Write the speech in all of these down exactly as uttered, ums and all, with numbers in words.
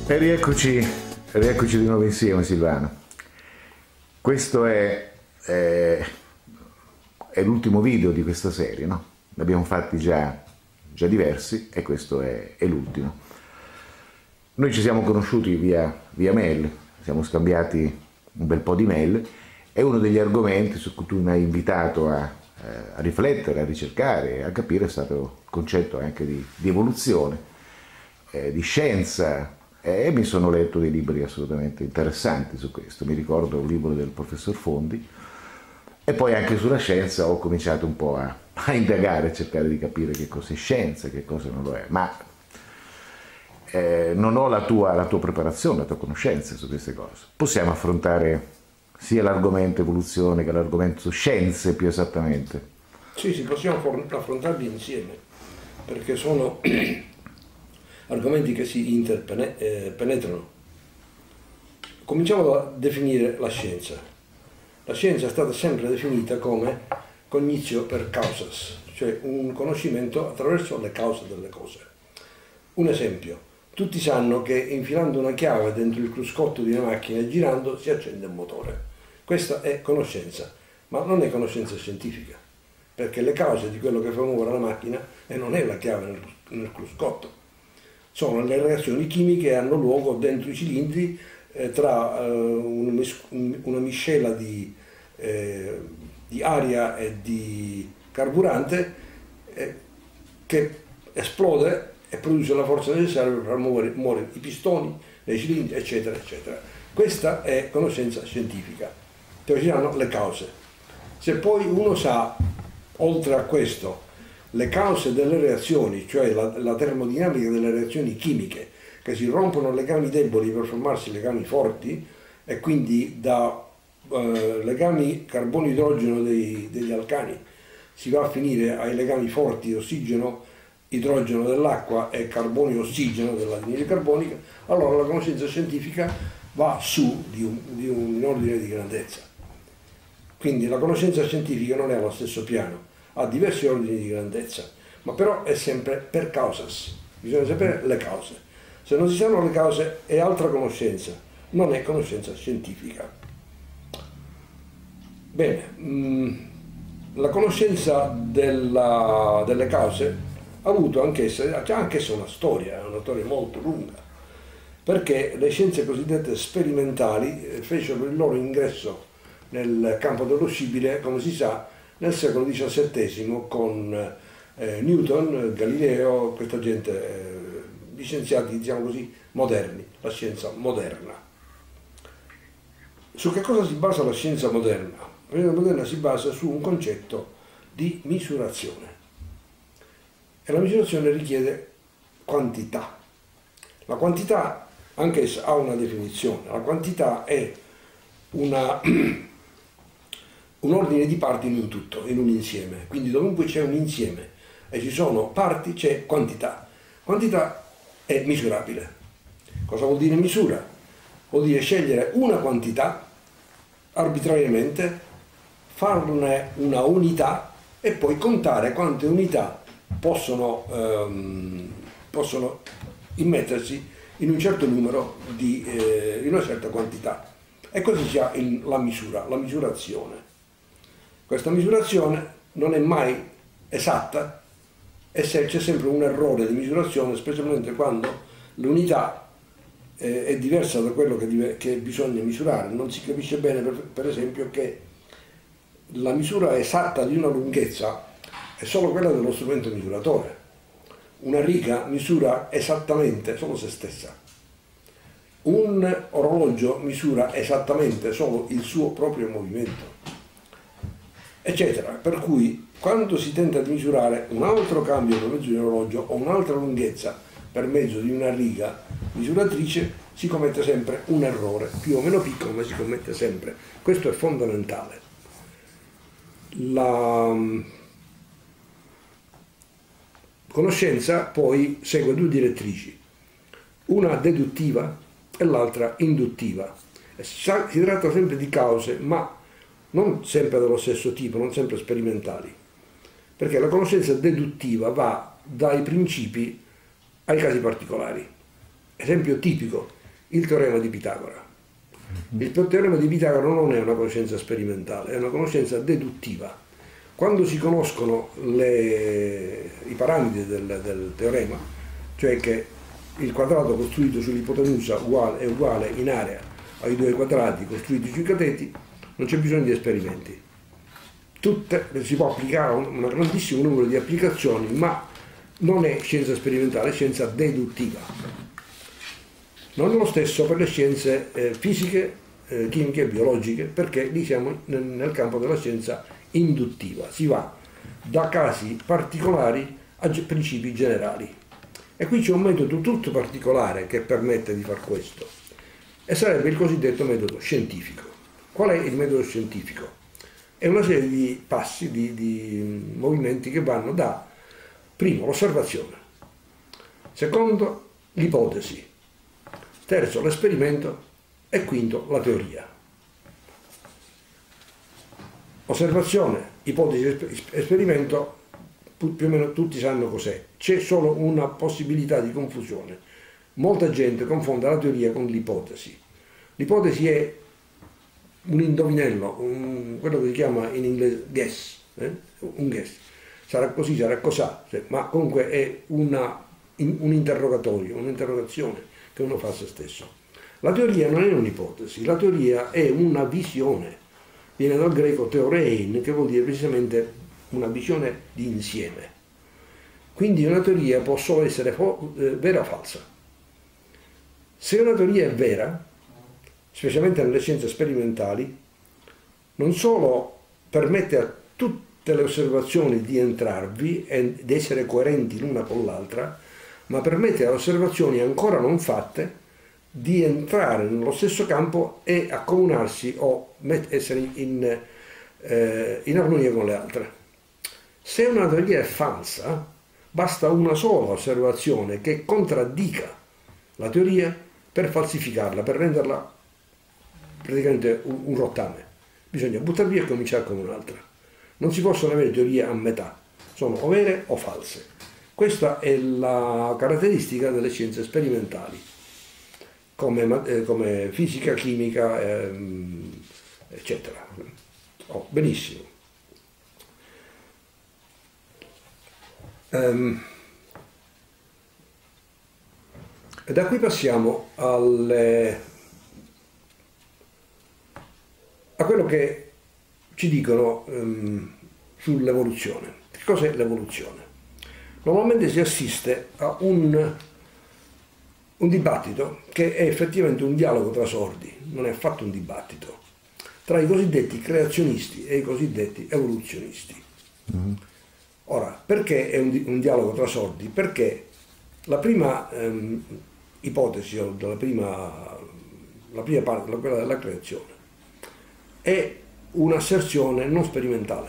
E rieccoci, rieccoci di nuovo insieme, Silvano. Questo è, è, è l'ultimo video di questa serie, no? Ne abbiamo fatti già, già diversi e questo è, è l'ultimo. Noi ci siamo conosciuti via, via mail, siamo scambiati un bel po' di mail e uno degli argomenti su cui tu mi hai invitato a, a riflettere, a ricercare, a capire è stato il concetto anche di, di evoluzione, eh, di scienza. E mi sono letto dei libri assolutamente interessanti su questo. Mi ricordo un libro del professor Fondi e poi anche sulla scienza ho cominciato un po' a, a indagare, a cercare di capire che cosa è scienza e che cosa non lo è. Ma eh, non ho la tua, la tua preparazione, la tua conoscenza su queste cose. Possiamo affrontare sia l'argomento evoluzione che l'argomento scienze più esattamente? Sì, sì, possiamo affrontarli insieme, perché sono argomenti che si interpenetrano. Cominciamo a definire la scienza. La scienza è stata sempre definita come cognitio per causas, cioè un conoscimento attraverso le cause delle cose. Un esempio, tutti sanno che infilando una chiave dentro il cruscotto di una macchina e girando si accende un motore. Questa è conoscenza, ma non è conoscenza scientifica, perché le cause di quello che fa muovere la macchina e non è la chiave nel, nel cruscotto. Sono le reazioni chimiche che hanno luogo dentro i cilindri eh, tra eh, un, una miscela di, eh, di aria e di carburante eh, che esplode e produce la forza necessaria per far muovere, muovere i pistoni nei cilindri, eccetera, eccetera. Questa è conoscenza scientifica. Ci saranno le cause. Se poi uno sa, oltre a questo, le cause delle reazioni, cioè la, la termodinamica delle reazioni chimiche, che si rompono legami deboli per formarsi legami forti, e quindi da eh, legami carbonio-idrogeno dei, degli alcani si va a finire ai legami forti ossigeno-idrogeno dell'acqua e carbonio-ossigeno dell'anidride carbonica, allora la conoscenza scientifica va su di un, di un ordine di grandezza. Quindi la conoscenza scientifica non è allo stesso piano, ha diversi ordini di grandezza, ma però è sempre per causas, bisogna sapere le cause. Se non si sanno le cause è altra conoscenza, non è conoscenza scientifica. Bene, mh, la conoscenza della, delle cause ha avuto anch'essa, ha anch'essa una storia, una storia molto lunga, perché le scienze cosiddette sperimentali fecero il loro ingresso nel campo dello scibile, come si sa, nel secolo diciassettesimo con eh, Newton, Galileo, questa gente, eh, scienziati, diciamo così, moderni, la scienza moderna. Su che cosa si basa la scienza moderna? La scienza moderna si basa su un concetto di misurazione. E la misurazione richiede quantità. La quantità anch'essa ha una definizione. La quantità è una... un ordine di parti in un tutto, in un insieme. Quindi dovunque c'è un insieme e ci sono parti, c'è quantità. Quantità è misurabile. Cosa vuol dire misura? Vuol dire scegliere una quantità arbitrariamente, farne una unità e poi contare quante unità possono, ehm, possono immettersi in un certo numero di eh, in una certa quantità. E così si ha il, la misura, la misurazione. Questa misurazione non è mai esatta e se c'è sempre un errore di misurazione, specialmente quando l'unità eh, è diversa da quello che, che bisogna misurare. Non si capisce bene, per, per esempio, che la misura esatta di una lunghezza è solo quella dello strumento misuratore. Una riga misura esattamente solo se stessa. Un orologio misura esattamente solo il suo proprio movimento, eccetera. Per cui quando si tenta di misurare un altro cambio per mezzo di un orologio o un'altra lunghezza per mezzo di una riga misuratrice si commette sempre un errore, più o meno piccolo, ma si commette sempre. Questo è fondamentale. La conoscenza poi segue due direttrici, una deduttiva e l'altra induttiva. Si tratta sempre di cause, ma non sempre dello stesso tipo, non sempre sperimentali, perché la conoscenza deduttiva va dai principi ai casi particolari. Esempio tipico, il teorema di Pitagora. Il teorema di Pitagora non è una conoscenza sperimentale, è una conoscenza deduttiva. Quando si conoscono le, i parametri del, del teorema, cioè che il quadrato costruito sull'ipotenusa uguale, è uguale in area ai due quadrati costruiti sui cateti, non c'è bisogno di esperimenti. Tutte, si può applicare un, un grandissimo numero di applicazioni, ma non è scienza sperimentale, è scienza deduttiva. Non è lo stesso per le scienze eh, fisiche, eh, chimiche e biologiche, perché lì siamo nel, nel campo della scienza induttiva, si va da casi particolari a principi generali. E qui c'è un metodo tutto particolare che permette di far questo, e sarebbe il cosiddetto metodo scientifico. Qual è il metodo scientifico? È una serie di passi, di, di movimenti che vanno da, primo, l'osservazione, secondo, l'ipotesi, terzo, l'esperimento e quinto, la teoria. Osservazione, ipotesi, esperimento, più o meno tutti sanno cos'è. C'è solo una possibilità di confusione. Molta gente confonde la teoria con l'ipotesi. L'ipotesi è un indovinello, un, quello che si chiama in inglese guess, eh? un guess. Sarà così, sarà cos'ha, ma comunque è una, un interrogatorio, un'interrogazione che uno fa a se stesso. La teoria non è un'ipotesi, la teoria è una visione. Viene dal greco theorein, che vuol dire precisamente una visione di insieme. Quindi una teoria può solo essere eh, vera o falsa. Se una teoria è vera, specialmente nelle scienze sperimentali, non solo permette a tutte le osservazioni di entrarvi e di essere coerenti l'una con l'altra, ma permette alle osservazioni ancora non fatte di entrare nello stesso campo e accomunarsi o essere in, eh, in armonia con le altre. Se una teoria è falsa, basta una sola osservazione che contraddica la teoria per falsificarla, per renderla praticamente un, un rottame. Bisogna buttar via e cominciare con un'altra. Non si possono avere teorie a metà, sono o vere o false. Questa è la caratteristica delle scienze sperimentali, come, eh, come fisica, chimica, ehm, eccetera. Oh, benissimo. Um, e da qui passiamo alle, a quello che ci dicono um, sull'evoluzione. Che cos'è l'evoluzione? Normalmente si assiste a un, un dibattito che è effettivamente un dialogo tra sordi, non è affatto un dibattito, tra i cosiddetti creazionisti e i cosiddetti evoluzionisti. Mm-hmm. Ora, perché è un, un dialogo tra sordi? Perché la prima ehm, ipotesi, o la prima, la prima parte, quella della creazione, è un'asserzione non sperimentale,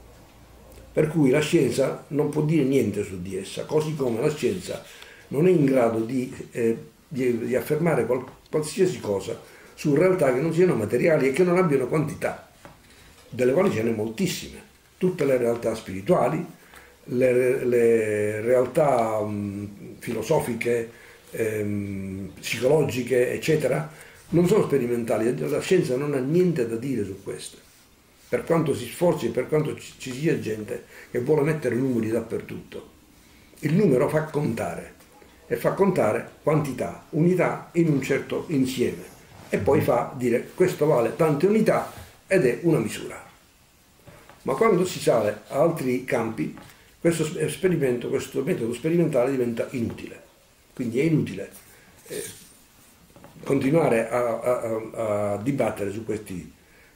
per cui la scienza non può dire niente su di essa, così come la scienza non è in grado di, eh, di, di affermare qual, qualsiasi cosa su realtà che non siano materiali e che non abbiano quantità, delle quali ce ne moltissime. Tutte le realtà spirituali, le, le realtà um, filosofiche, ehm, psicologiche, eccetera, non sono sperimentali. La scienza non ha niente da dire su queste, per quanto si sforzi e per quanto ci, ci sia gente che vuole mettere numeri dappertutto. Il numero fa contare, e fa contare quantità, unità in un certo insieme, e poi fa dire questo vale tante unità ed è una misura. Ma quando si sale a altri campi, questo esperimento, questo metodo sperimentale diventa inutile. Quindi è inutile eh, continuare a, a, a dibattere su questi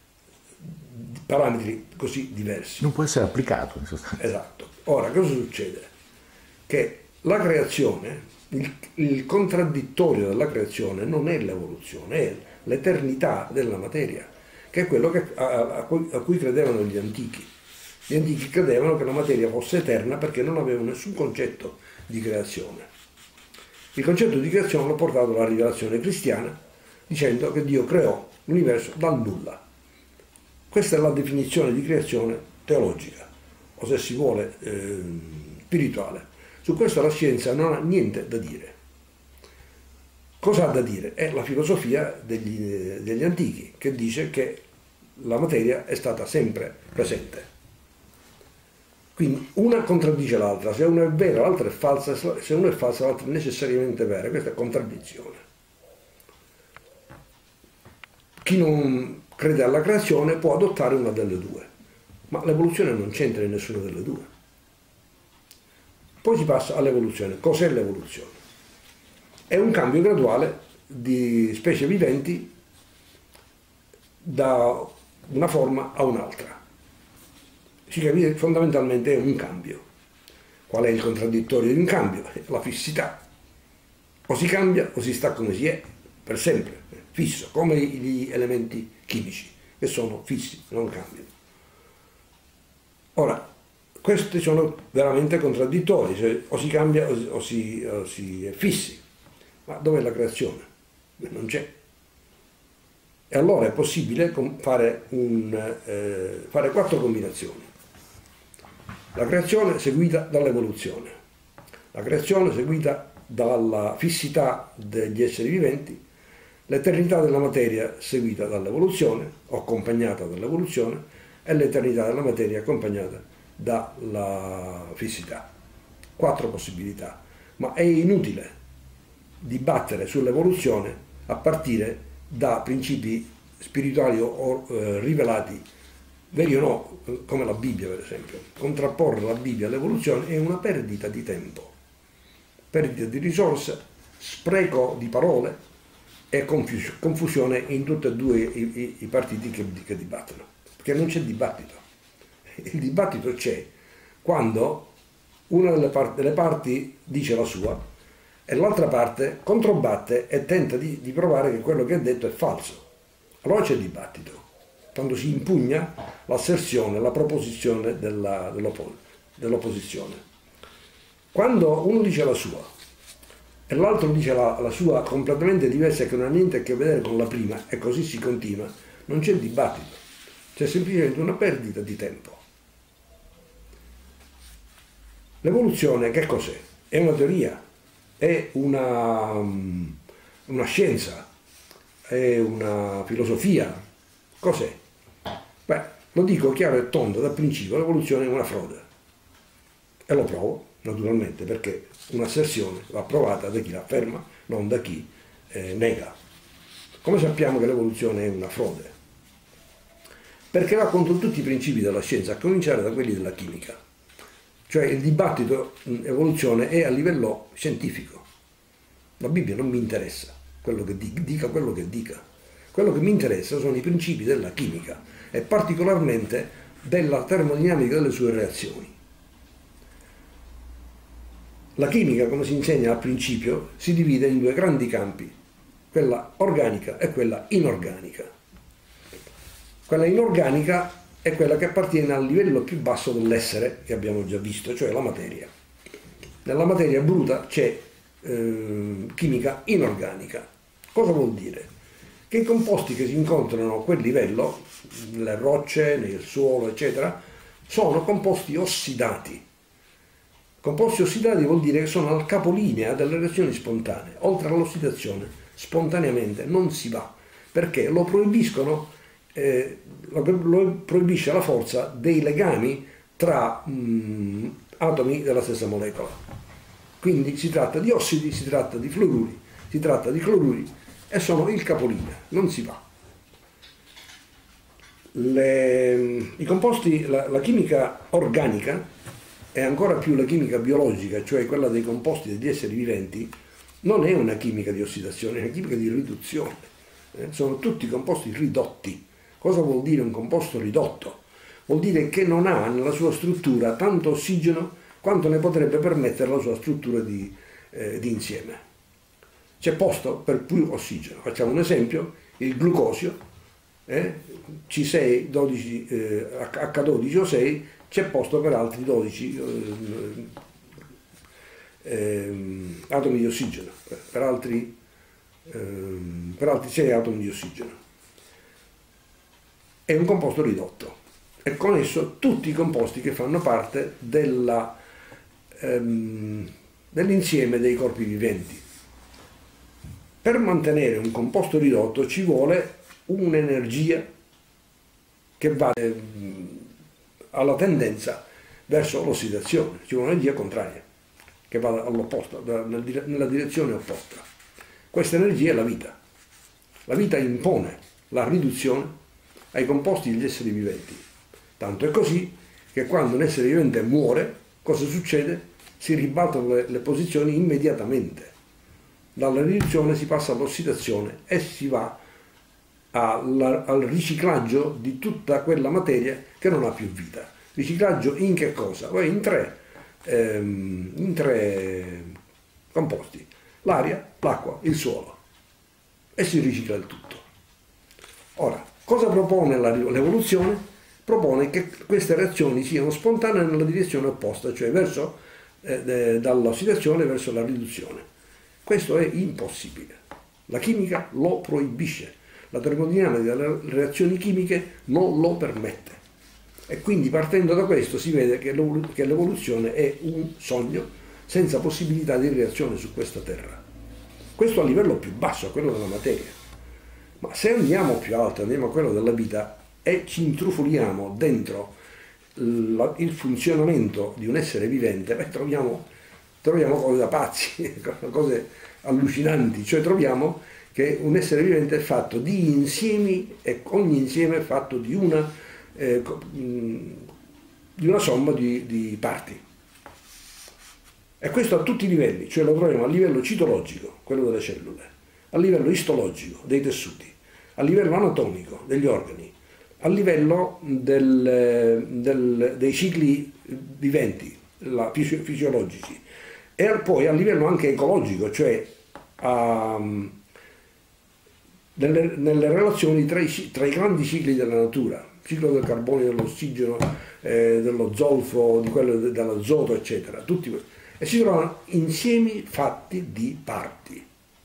parametri così diversi. Non può essere applicato in sostanza. Esatto. Ora, cosa succede? Che la creazione, il, il contraddittorio della creazione non è l'evoluzione, è l'eternità della materia, che è quello che, a, a, cui, a cui credevano gli antichi. Gli antichi credevano che la materia fosse eterna perché non avevano nessun concetto di creazione. Il concetto di creazione l'ha portato alla rivelazione cristiana, dicendo che Dio creò l'universo dal nulla. Questa è la definizione di creazione teologica, o se si vuole eh, spirituale. Su questo la scienza non ha niente da dire. Cosa ha da dire? È la filosofia degli, degli antichi, che dice che la materia è stata sempre presente. Quindi una contraddice l'altra, se una è vera l'altra è falsa, se una è falsa l'altra è necessariamente vera, questa è contraddizione. Chi non crede alla creazione può adottare una delle due, ma l'evoluzione non c'entra in nessuna delle due. Poi si passa all'evoluzione. Cos'è l'evoluzione? È un cambio graduale di specie viventi da una forma a un'altra. Si capisce fondamentalmente è un cambio. Qual è il contraddittorio di un cambio? La fissità. O si cambia o si sta come si è, per sempre, fisso, come gli elementi chimici, che sono fissi, non cambiano. Ora, questi sono veramente contraddittori, cioè o si cambia o si, o si, o si è fissi. Ma dov'è la creazione? Non c'è. E allora è possibile fare, un, eh, fare quattro combinazioni. La creazione seguita dall'evoluzione, la creazione seguita dalla fissità degli esseri viventi, l'eternità della materia seguita dall'evoluzione, o accompagnata dall'evoluzione, e l'eternità della materia accompagnata dalla fissità. Quattro possibilità, ma è inutile dibattere sull'evoluzione a partire da principi spirituali o eh, rivelati, veri o no, come la Bibbia per esempio. Contrapporre la Bibbia all'evoluzione è una perdita di tempo, perdita di risorse, spreco di parole e confus- confusione in tutti e due i, i, i partiti che, che dibattono, perché non c'è dibattito. Il dibattito c'è quando una delle, part- delle parti dice la sua e l'altra parte controbatte e tenta di, di provare che quello che è detto è falso. Allora c'è dibattito, quando si impugna l'asserzione, la proposizione della, dell'oppo, dell'opposizione. Quando uno dice la sua e l'altro dice la, la sua completamente diversa, che non ha niente a che vedere con la prima, e così si continua, non c'è dibattito, c'è semplicemente una perdita di tempo. L'evoluzione che cos'è? È una teoria, è una, una scienza, è una filosofia. Cos'è? Beh, lo dico chiaro e tondo dal principio, l'evoluzione è una frode. E lo provo, naturalmente, perché un'asserzione va provata da chi la afferma, non da chi eh, nega. Come sappiamo che l'evoluzione è una frode? Perché va contro tutti i principi della scienza, a cominciare da quelli della chimica. Cioè il dibattito in evoluzione è a livello scientifico. La Bibbia non mi interessa quello che dica, dica quello che dica. Quello che mi interessa sono i principi della chimica e particolarmente della termodinamica delle sue reazioni. La chimica, come si insegna al principio, si divide in due grandi campi, quella organica e quella inorganica. Quella inorganica è quella che appartiene al livello più basso dell'essere, che abbiamo già visto, cioè la materia. Nella materia bruta c'è eh, chimica inorganica. Cosa vuol dire? Che i composti che si incontrano a quel livello, nelle rocce, nel suolo, eccetera, sono composti ossidati. Composti ossidati vuol dire che sono al capolinea delle reazioni spontanee. Oltre all'ossidazione, spontaneamente non si va, perché lo proibiscono, eh, lo proibisce la forza dei legami tra mh, atomi della stessa molecola. Quindi si tratta di ossidi, si tratta di fluoruri, si tratta di cloruri, e sono il capolinea, non si va. Le, i composti, la, la chimica organica e ancora più la chimica biologica, cioè quella dei composti degli esseri viventi, non è una chimica di ossidazione, è una chimica di riduzione. Eh, sono tutti composti ridotti. Cosa vuol dire un composto ridotto? Vuol dire che non ha nella sua struttura tanto ossigeno quanto ne potrebbe permettere la sua struttura di, eh, di insieme. C'è posto per più ossigeno. Facciamo un esempio: il glucosio, eh, C sei, dodici, eh, acca dodici O sei, c'è posto per altri dodici eh, eh, atomi di ossigeno, per altri, eh, per altri sei atomi di ossigeno. È un composto ridotto e con esso tutti i composti che fanno parte della, ehm, dell'insieme dei corpi viventi. per mantenere un composto ridotto ci vuole un'energia che va eh, alla tendenza verso l'ossidazione, ci vuole un'energia contraria, che va all'opposto, nella direzione opposta. Questa energia è la vita. La vita impone la riduzione ai composti degli esseri viventi. Tanto è così che quando un essere vivente muore, cosa succede? Si ribaltano le, le posizioni immediatamente. Dalla riduzione si passa all'ossidazione e si va al, al riciclaggio di tutta quella materia che non ha più vita. Riciclaggio in che cosa? In tre, ehm, in tre composti: l'aria, l'acqua, il suolo. E si ricicla il tutto. Ora, cosa propone l'evoluzione? Propone che queste reazioni siano spontanee nella direzione opposta, cioè verso, eh, dall'ossidazione verso la riduzione. Questo è impossibile. La chimica lo proibisce, la termodinamica delle reazioni chimiche non lo permette. E quindi partendo da questo si vede che l'evoluzione è un sogno senza possibilità di reazione su questa terra. Questo a livello più basso, a quello della materia. Ma se andiamo più alto, andiamo a quello della vita e ci intruffoliamo dentro la, il funzionamento di un essere vivente, beh, troviamo, troviamo cose da pazzi, cose allucinanti, cioè troviamo che un essere vivente è fatto di insiemi e ogni insieme è fatto di una, eh, di una somma di, di parti. E questo a tutti i livelli, cioè lo troviamo a livello citologico, quello delle cellule, a livello istologico, dei tessuti, a livello anatomico, degli organi, a livello del, del, dei cicli viventi, la, fisiologici, e poi a livello anche ecologico, cioè a, nelle, nelle relazioni tra i, tra i grandi cicli della natura, ciclo del carbonio, dell'ossigeno, eh, dello zolfo, di quello dell'azoto, eccetera, tutti questi. E si trovano insiemi fatti di parti.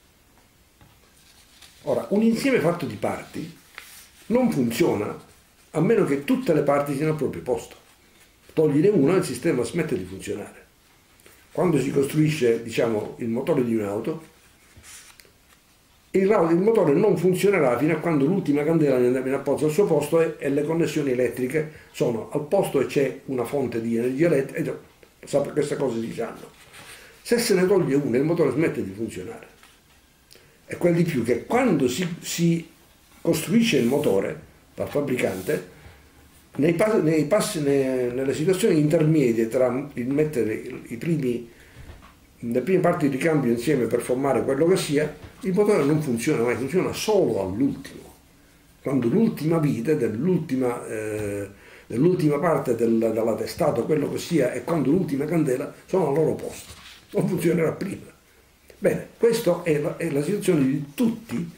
Ora, un insieme fatto di parti non funziona a meno che tutte le parti siano al proprio posto. Togliene una e il sistema smette di funzionare. Quando si costruisce, diciamo, il motore di un'auto, il, il motore non funzionerà fino a quando l'ultima candela viene apposta al suo posto e, e le connessioni elettriche sono al posto e c'è una fonte di energia elettrica. Queste cose si sanno. Se se ne toglie una, il motore smette di funzionare. E quel di più che quando si, si costruisce il motore dal fabbricante, nei passi, nei passi, nei, nelle situazioni intermedie tra il mettere i primi, le prime parti di ricambio insieme per formare quello che sia, il motore non funziona mai, funziona solo all'ultimo. Quando l'ultima vite dell'ultima eh, nell'ultima parte del, della testata, quello che sia, e quando l'ultima candela sono al loro posto. Non funzionerà prima. Bene, questa è la, è la situazione di tutti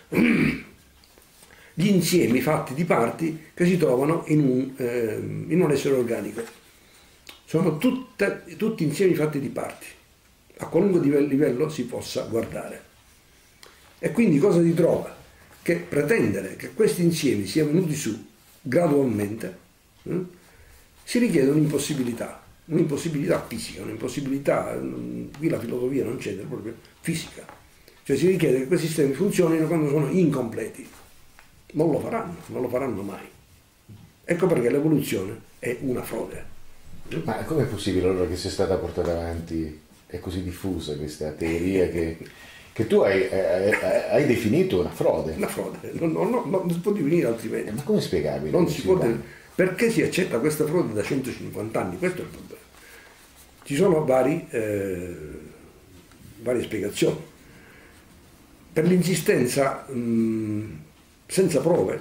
gli insiemi fatti di parti che si trovano in un, eh, in un essere organico. Sono tutte, tutti insiemi fatti di parti, a qualunque livello si possa guardare. E quindi cosa si trova? Che pretendere che questi insiemi siano venuti su gradualmente si richiede un'impossibilità, un'impossibilità fisica, un'impossibilità, qui la filosofia non c'entra, proprio fisica. Cioè si richiede che questi sistemi funzionino quando sono incompleti. Non lo faranno, non lo faranno mai. Ecco perché l'evoluzione è una frode. Ma com'è possibile allora che sia stata portata avanti, è così diffusa questa teoria che, che tu hai, hai, hai definito una frode? Una frode, non, non, non, non si può definire altrimenti. Ma come è spiegabile? Non si può definire. Perché si accetta questa frode da centocinquanta anni? Questo è il problema. Ci sono vari, eh, varie spiegazioni. Per l'insistenza mh, senza prove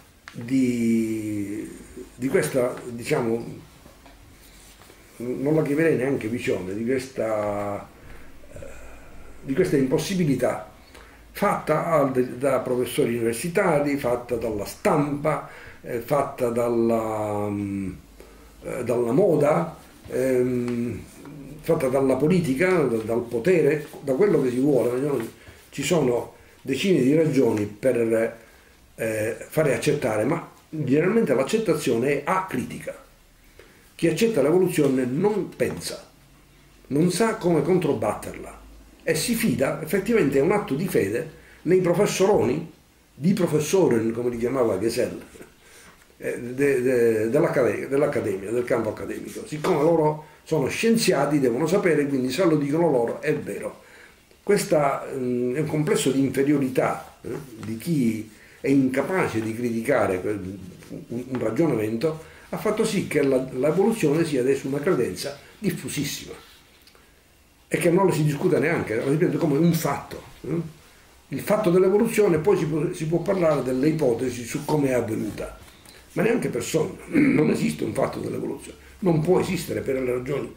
di, di questa, diciamo, non la chiamerei neanche visione, di questa, eh, di questa impossibilità fatta da professori universitari, fatta dalla stampa, fatta dalla, dalla moda, ehm, fatta dalla politica, dal potere, da quello che si vuole. Ci sono decine di ragioni per eh, fare accettare, ma generalmente l'accettazione è acritica. Chi accetta l'evoluzione non pensa, non sa come controbatterla e si fida, effettivamente è un atto di fede nei professoroni, di professoren, come li chiamava Gesell, eh, de, de, dell'accademia, dell'accademia, del campo accademico. Siccome loro sono scienziati, devono sapere, quindi se lo dicono loro è vero. Questo è un complesso di inferiorità eh, di chi è incapace di criticare un ragionamento, ha fatto sì che la, l'evoluzione sia adesso una credenza diffusissima e che non la si discuta neanche, la si prende come un fatto. Eh? Il fatto dell'evoluzione, poi si può, si può parlare delle ipotesi su come è avvenuta, ma neanche per sogno. Non esiste un fatto dell'evoluzione, non può esistere per le ragioni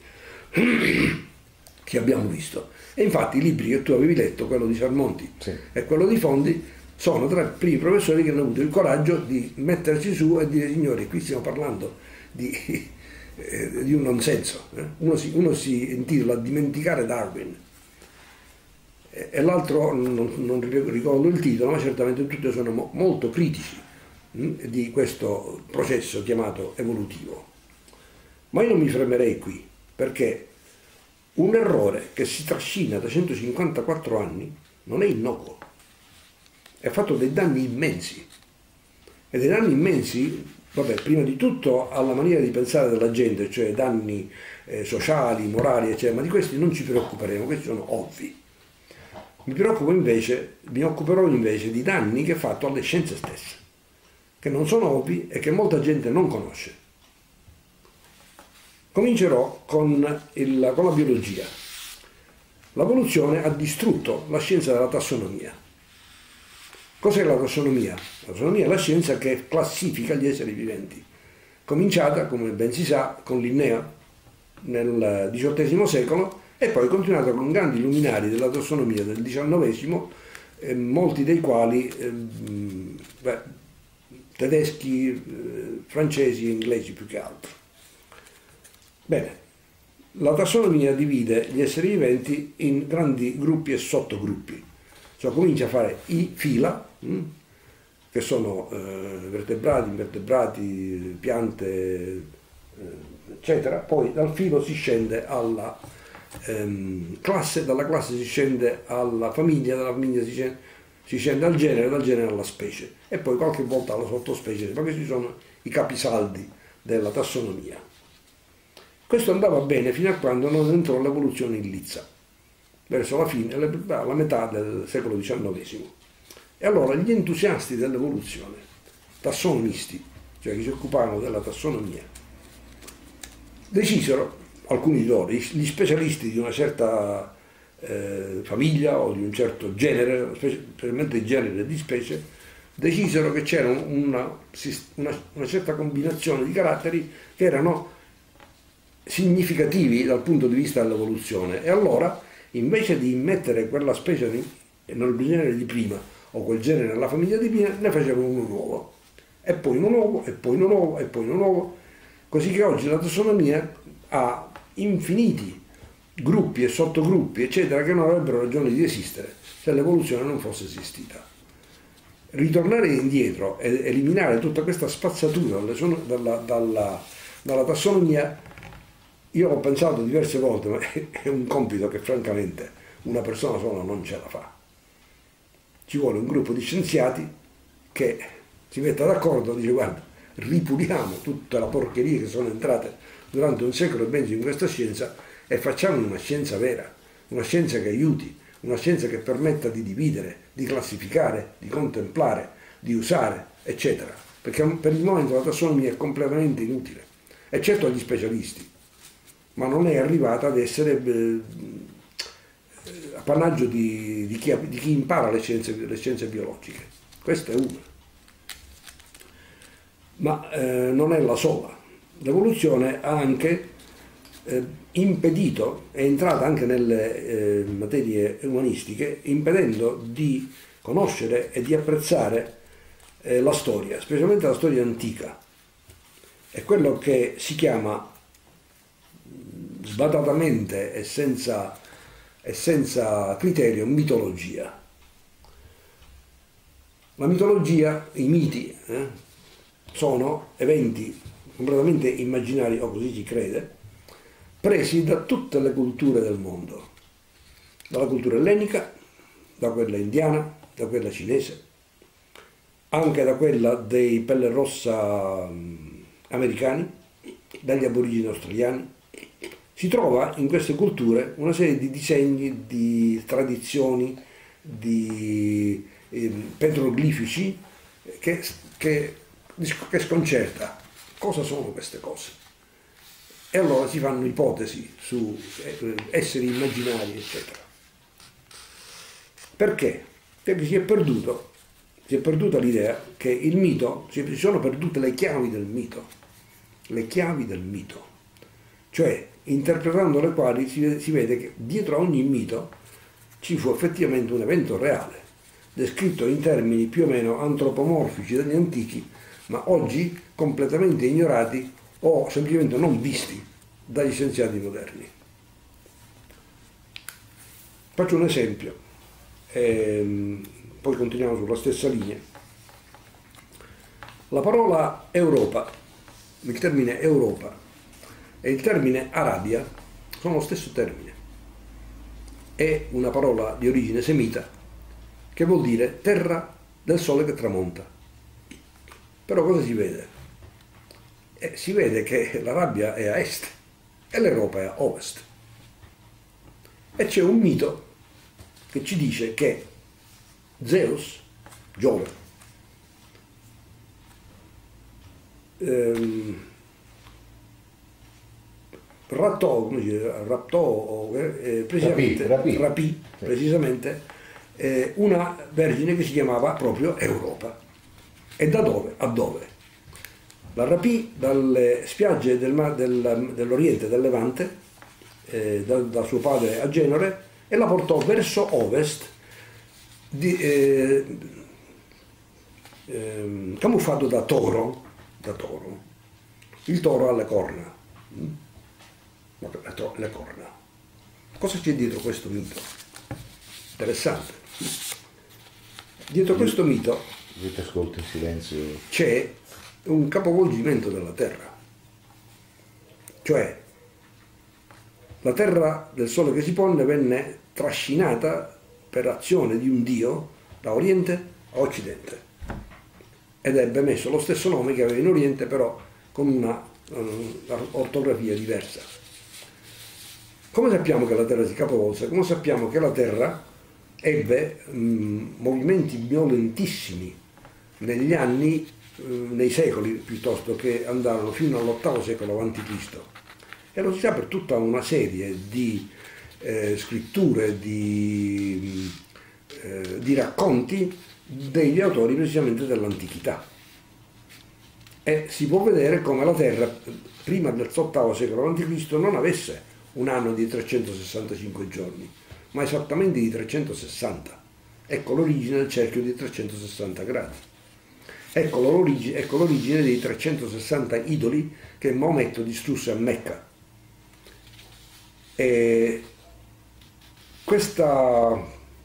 che abbiamo visto. E infatti i libri che tu avevi letto, quello di Salmonti sì. e quello di Fondi, sono tra i primi professori che hanno avuto il coraggio di mettersi su e dire: signori, qui stiamo parlando di, eh, di un non senso. Eh? Uno, si, uno si intitola Dimenticare Darwin e, e l'altro non, non ricordo il titolo, ma certamente tutti sono mo, molto critici hm, di questo processo chiamato evolutivo. Ma io non mi fermerei qui, perché un errore che si trascina da centocinquantaquattro anni non è innocuo, ha fatto dei danni immensi, e dei danni immensi, vabbè, prima di tutto alla maniera di pensare della gente, cioè danni eh, sociali, morali, eccetera, ma di questi non ci preoccuperemo, questi sono ovvi. Mi preoccupo invece, mi occuperò invece di danni che ha fatto alle scienze stesse, che non sono ovvi e che molta gente non conosce. Comincerò con, il, con la biologia. L'evoluzione ha distrutto la scienza della tassonomia. Cos'è la tassonomia? La tassonomia è la scienza che classifica gli esseri viventi, cominciata, come ben si sa, con Linneo nel diciottesimo secolo e poi continuata con grandi luminari della tassonomia del diciannovesimo, eh, molti dei quali eh, beh, tedeschi, eh, francesi e inglesi più che altro. Bene, la tassonomia divide gli esseri viventi in grandi gruppi e sottogruppi. Cioè comincia a fare i fila, hm, che sono eh, vertebrati, invertebrati, piante, eh, eccetera. Poi dal filo si scende alla ehm, classe, dalla classe si scende alla famiglia, dalla famiglia si scende, si scende al genere, dal genere alla specie e poi qualche volta alla sottospecie, ma questi sono i capisaldi della tassonomia. Questo andava bene fino a quando non entrò l'evoluzione in lizza, verso la fine, la metà del secolo diciannovesimo. E allora gli entusiasti dell'evoluzione, tassonomisti, cioè che si occupavano della tassonomia, decisero, alcuni di loro, gli specialisti di una certa eh, famiglia o di un certo genere, specialmente di genere e di specie, decisero che c'era una, una, una certa combinazione di caratteri che erano significativi dal punto di vista dell'evoluzione, e allora invece di mettere quella specie nel genere di prima o quel genere nella famiglia di prima, ne facevano uno nuovo e poi uno nuovo e poi uno nuovo e poi uno nuovo, così che oggi la tassonomia ha infiniti gruppi e sottogruppi eccetera che non avrebbero ragione di esistere se l'evoluzione non fosse esistita. Ritornare indietro e eliminare tutta questa spazzatura dalla, dalla, dalla tassonomia, io ho pensato diverse volte, ma è un compito che francamente una persona sola non ce la fa. Ci vuole un gruppo di scienziati che si metta d'accordo e dice: guarda, ripuliamo tutta la porcheria che sono entrate durante un secolo e mezzo in questa scienza e facciamo una scienza vera, una scienza che aiuti, una scienza che permetta di dividere, di classificare, di contemplare, di usare, eccetera. Perché per il momento la tassonomia è completamente inutile, eccetto agli specialisti, ma non è arrivata ad essere eh, appannaggio di, di, chi, di chi impara le scienze, le scienze biologiche. Questa è una. Ma eh, non è la sola. L'evoluzione ha anche eh, impedito, è entrata anche nelle eh, materie umanistiche, impedendo di conoscere e di apprezzare eh, la storia, specialmente la storia antica. È quello che si chiama sbadatamente e senza, e senza criterio mitologia. La mitologia, i miti, eh, sono eventi completamente immaginari, o così si crede, presi da tutte le culture del mondo, dalla cultura ellenica, da quella indiana, da quella cinese, anche da quella dei pelle rossa mh, americani, dagli aborigeni australiani. Si trova in queste culture una serie di disegni, di tradizioni, di eh, petroglifici che, che, che sconcerta. Cosa sono queste cose? E allora si fanno ipotesi su esseri immaginari, eccetera. Perché? Perché si è perduto, si è perduta l'idea che il mito, si sono perdute le chiavi del mito, le chiavi del mito, cioè interpretando le quali si, si vede che dietro a ogni mito ci fu effettivamente un evento reale, descritto in termini più o meno antropomorfici dagli antichi, ma oggi completamente ignorati o semplicemente non visti dagli scienziati moderni. Faccio un esempio, ehm, poi continuiamo sulla stessa linea. La parola Europa, il termine Europa e il termine Arabia sono lo stesso termine. È una parola di origine semita che vuol dire terra del sole che tramonta. Però cosa si vede? Eh, si vede che l'Arabia è a est e l'Europa è a ovest. E c'è un mito che ci dice che Zeus, Giove, ehm, raptò, come dice, raptò eh, precisamente, rapì, rapì. rapì precisamente eh, una vergine che si chiamava proprio Europa. E da dove? A dove? La rapì dalle spiagge del, del, dell'Oriente, del Levante, eh, da, da suo padre a Genore, e la portò verso ovest, di, eh, eh, camuffato da toro, da toro. Il toro ha le corna. Le corna. Cosa c'è dietro questo mito? Interessante. Dietro questo mito Io ti ascolto in silenzio. c'è un capovolgimento della terra, cioè la terra del sole che si pone venne trascinata per azione di un dio da oriente a occidente ed ebbe messo lo stesso nome che aveva in oriente, però con una uh, ortografia diversa. Come sappiamo che la terra si capovolse? Come sappiamo che la terra ebbe um, movimenti violentissimi negli anni, nei secoli piuttosto, che andarono fino all'ottavo secolo avanti Cristo, e lo si sa per tutta una serie di eh, scritture, di, eh, di racconti degli autori precisamente dell'antichità, e si può vedere come la Terra prima dell'ottavo secolo avanti Cristo non avesse un anno di trecentosessantacinque giorni, ma esattamente di trecentosessanta. Ecco l'origine del cerchio di trecentosessanta gradi. Ecco l'origine, ecco l'origine dei trecentosessanta idoli che Maometto distrusse a Mecca. E questa,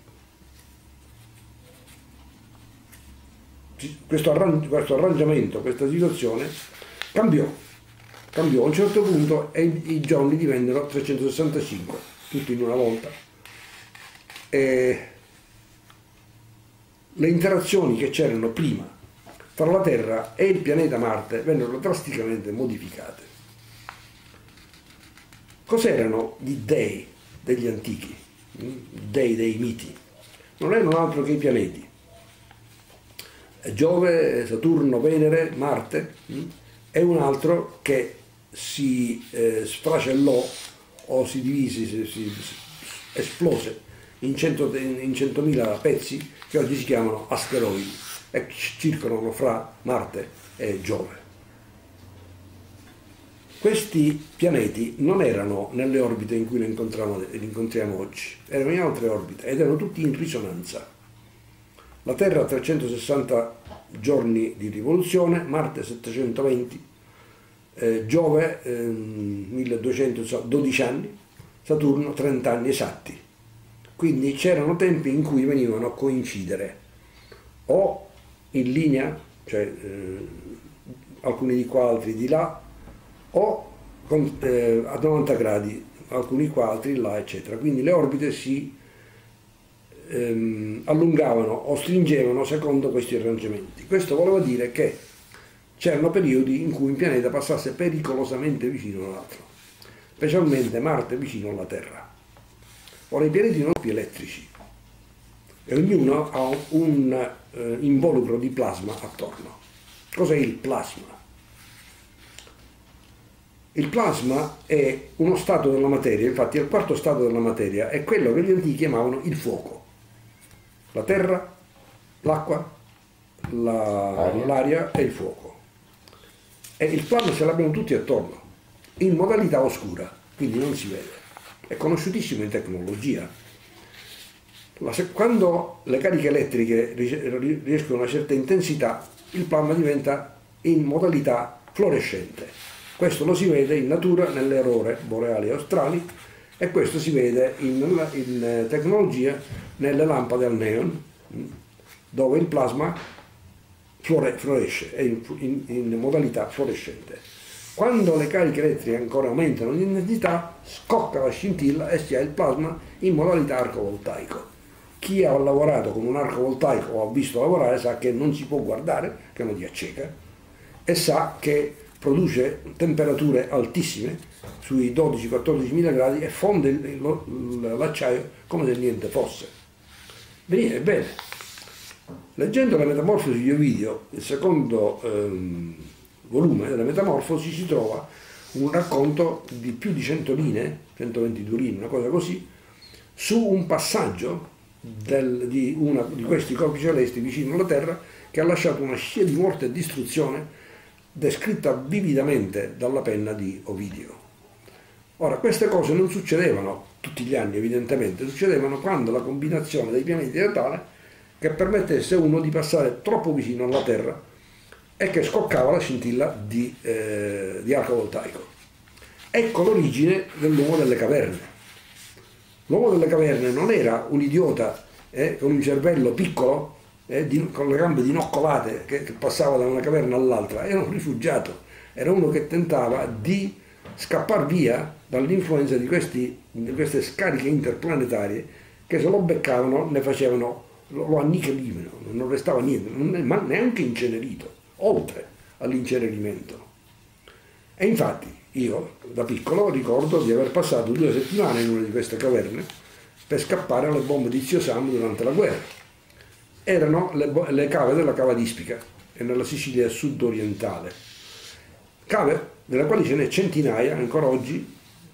questo, arrangi, questo arrangiamento, questa situazione cambiò, cambiò a un certo punto, e i, i giorni divennero trecentosessantacinque, tutti in una volta. E le interazioni che c'erano prima tra la Terra e il pianeta Marte vennero drasticamente modificate. Cos'erano gli dei degli antichi, dei dei miti? Non erano altro che i pianeti. Giove, Saturno, Venere, Marte, e un altro che si eh, sfracellò o si divise, si, si, si esplose in, cento, in centomila pezzi, che oggi si chiamano asteroidi e circolano fra Marte e Giove. Questi pianeti non erano nelle orbite in cui li incontriamo, li incontriamo oggi, erano in altre orbite ed erano tutti in risonanza. La Terra ha trecentosessanta giorni di rivoluzione, Marte settecentoventi, eh, Giove eh, milleduecentododici anni, Saturno trenta anni esatti. Quindi c'erano tempi in cui venivano a coincidere o in linea, cioè eh, alcuni di qua, altri di là, o con, eh, a novanta gradi, alcuni qua, altri là, eccetera. Quindi le orbite si ehm, allungavano o stringevano secondo questi arrangiamenti. Questo voleva dire che c'erano periodi in cui un pianeta passasse pericolosamente vicino all'altro, specialmente Marte vicino alla Terra. Ora i pianeti sono più elettrici e ognuno ha un eh, involucro di plasma attorno. Cos'è il plasma? Il plasma è uno stato della materia, infatti il quarto stato della materia è quello che gli antichi chiamavano il fuoco. La terra, l'acqua, l'aria e il fuoco. E il plasma ce l'abbiamo tutti attorno, in modalità oscura, quindi non si vede. È conosciutissimo in tecnologia. Quando le cariche elettriche riescono a una certa intensità, il plasma diventa in modalità fluorescente. Questo lo si vede in natura nelle aurore boreali e australi e questo si vede in, in tecnologia nelle lampade al neon, dove il plasma fluoresce, è in, in, in modalità fluorescente. Quando le cariche elettriche ancora aumentano di intensità, scocca la scintilla e si ha il plasma in modalità arcovoltaico. Chi ha lavorato con un arco voltaico o ha visto lavorare sa che non si può guardare, che non ti acceca, e sa che produce temperature altissime, sui dodici quattordici mila gradi, e fonde l'acciaio come se niente fosse. Venite bene. Leggendo la Metamorfosi di Ovidio, il secondo ehm, volume della Metamorfosi, si trova un racconto di più di cento linee, centoventidue linee, una cosa così, su un passaggio Del, di uno di questi corpi celesti vicino alla Terra che ha lasciato una scia di morte e distruzione descritta vividamente dalla penna di Ovidio. Ora, queste cose non succedevano tutti gli anni, evidentemente, succedevano quando la combinazione dei pianeti era tale che permettesse a uno di passare troppo vicino alla Terra e che scoccava la scintilla di, eh, di arco voltaico. Ecco l'origine dell'uomo delle caverne. L'uomo delle caverne non era un idiota eh, con un cervello piccolo, eh, di, con le gambe dinoccolate, che, che passava da una caverna all'altra, era un rifugiato, era uno che tentava di scappare via dall'influenza di, questi, di queste scariche interplanetarie che se lo beccavano ne facevano, lo, lo annichilivano, non restava niente, non è, ma neanche incenerito, oltre all'incenerimento. E infatti io, da piccolo, ricordo di aver passato due settimane in una di queste caverne per scappare alle bombe di Zio Sam durante la guerra. Erano le, le cave della Cava d'Ispica, e nella Sicilia sud-orientale. Cave delle quali ce n'è centinaia, ancora oggi.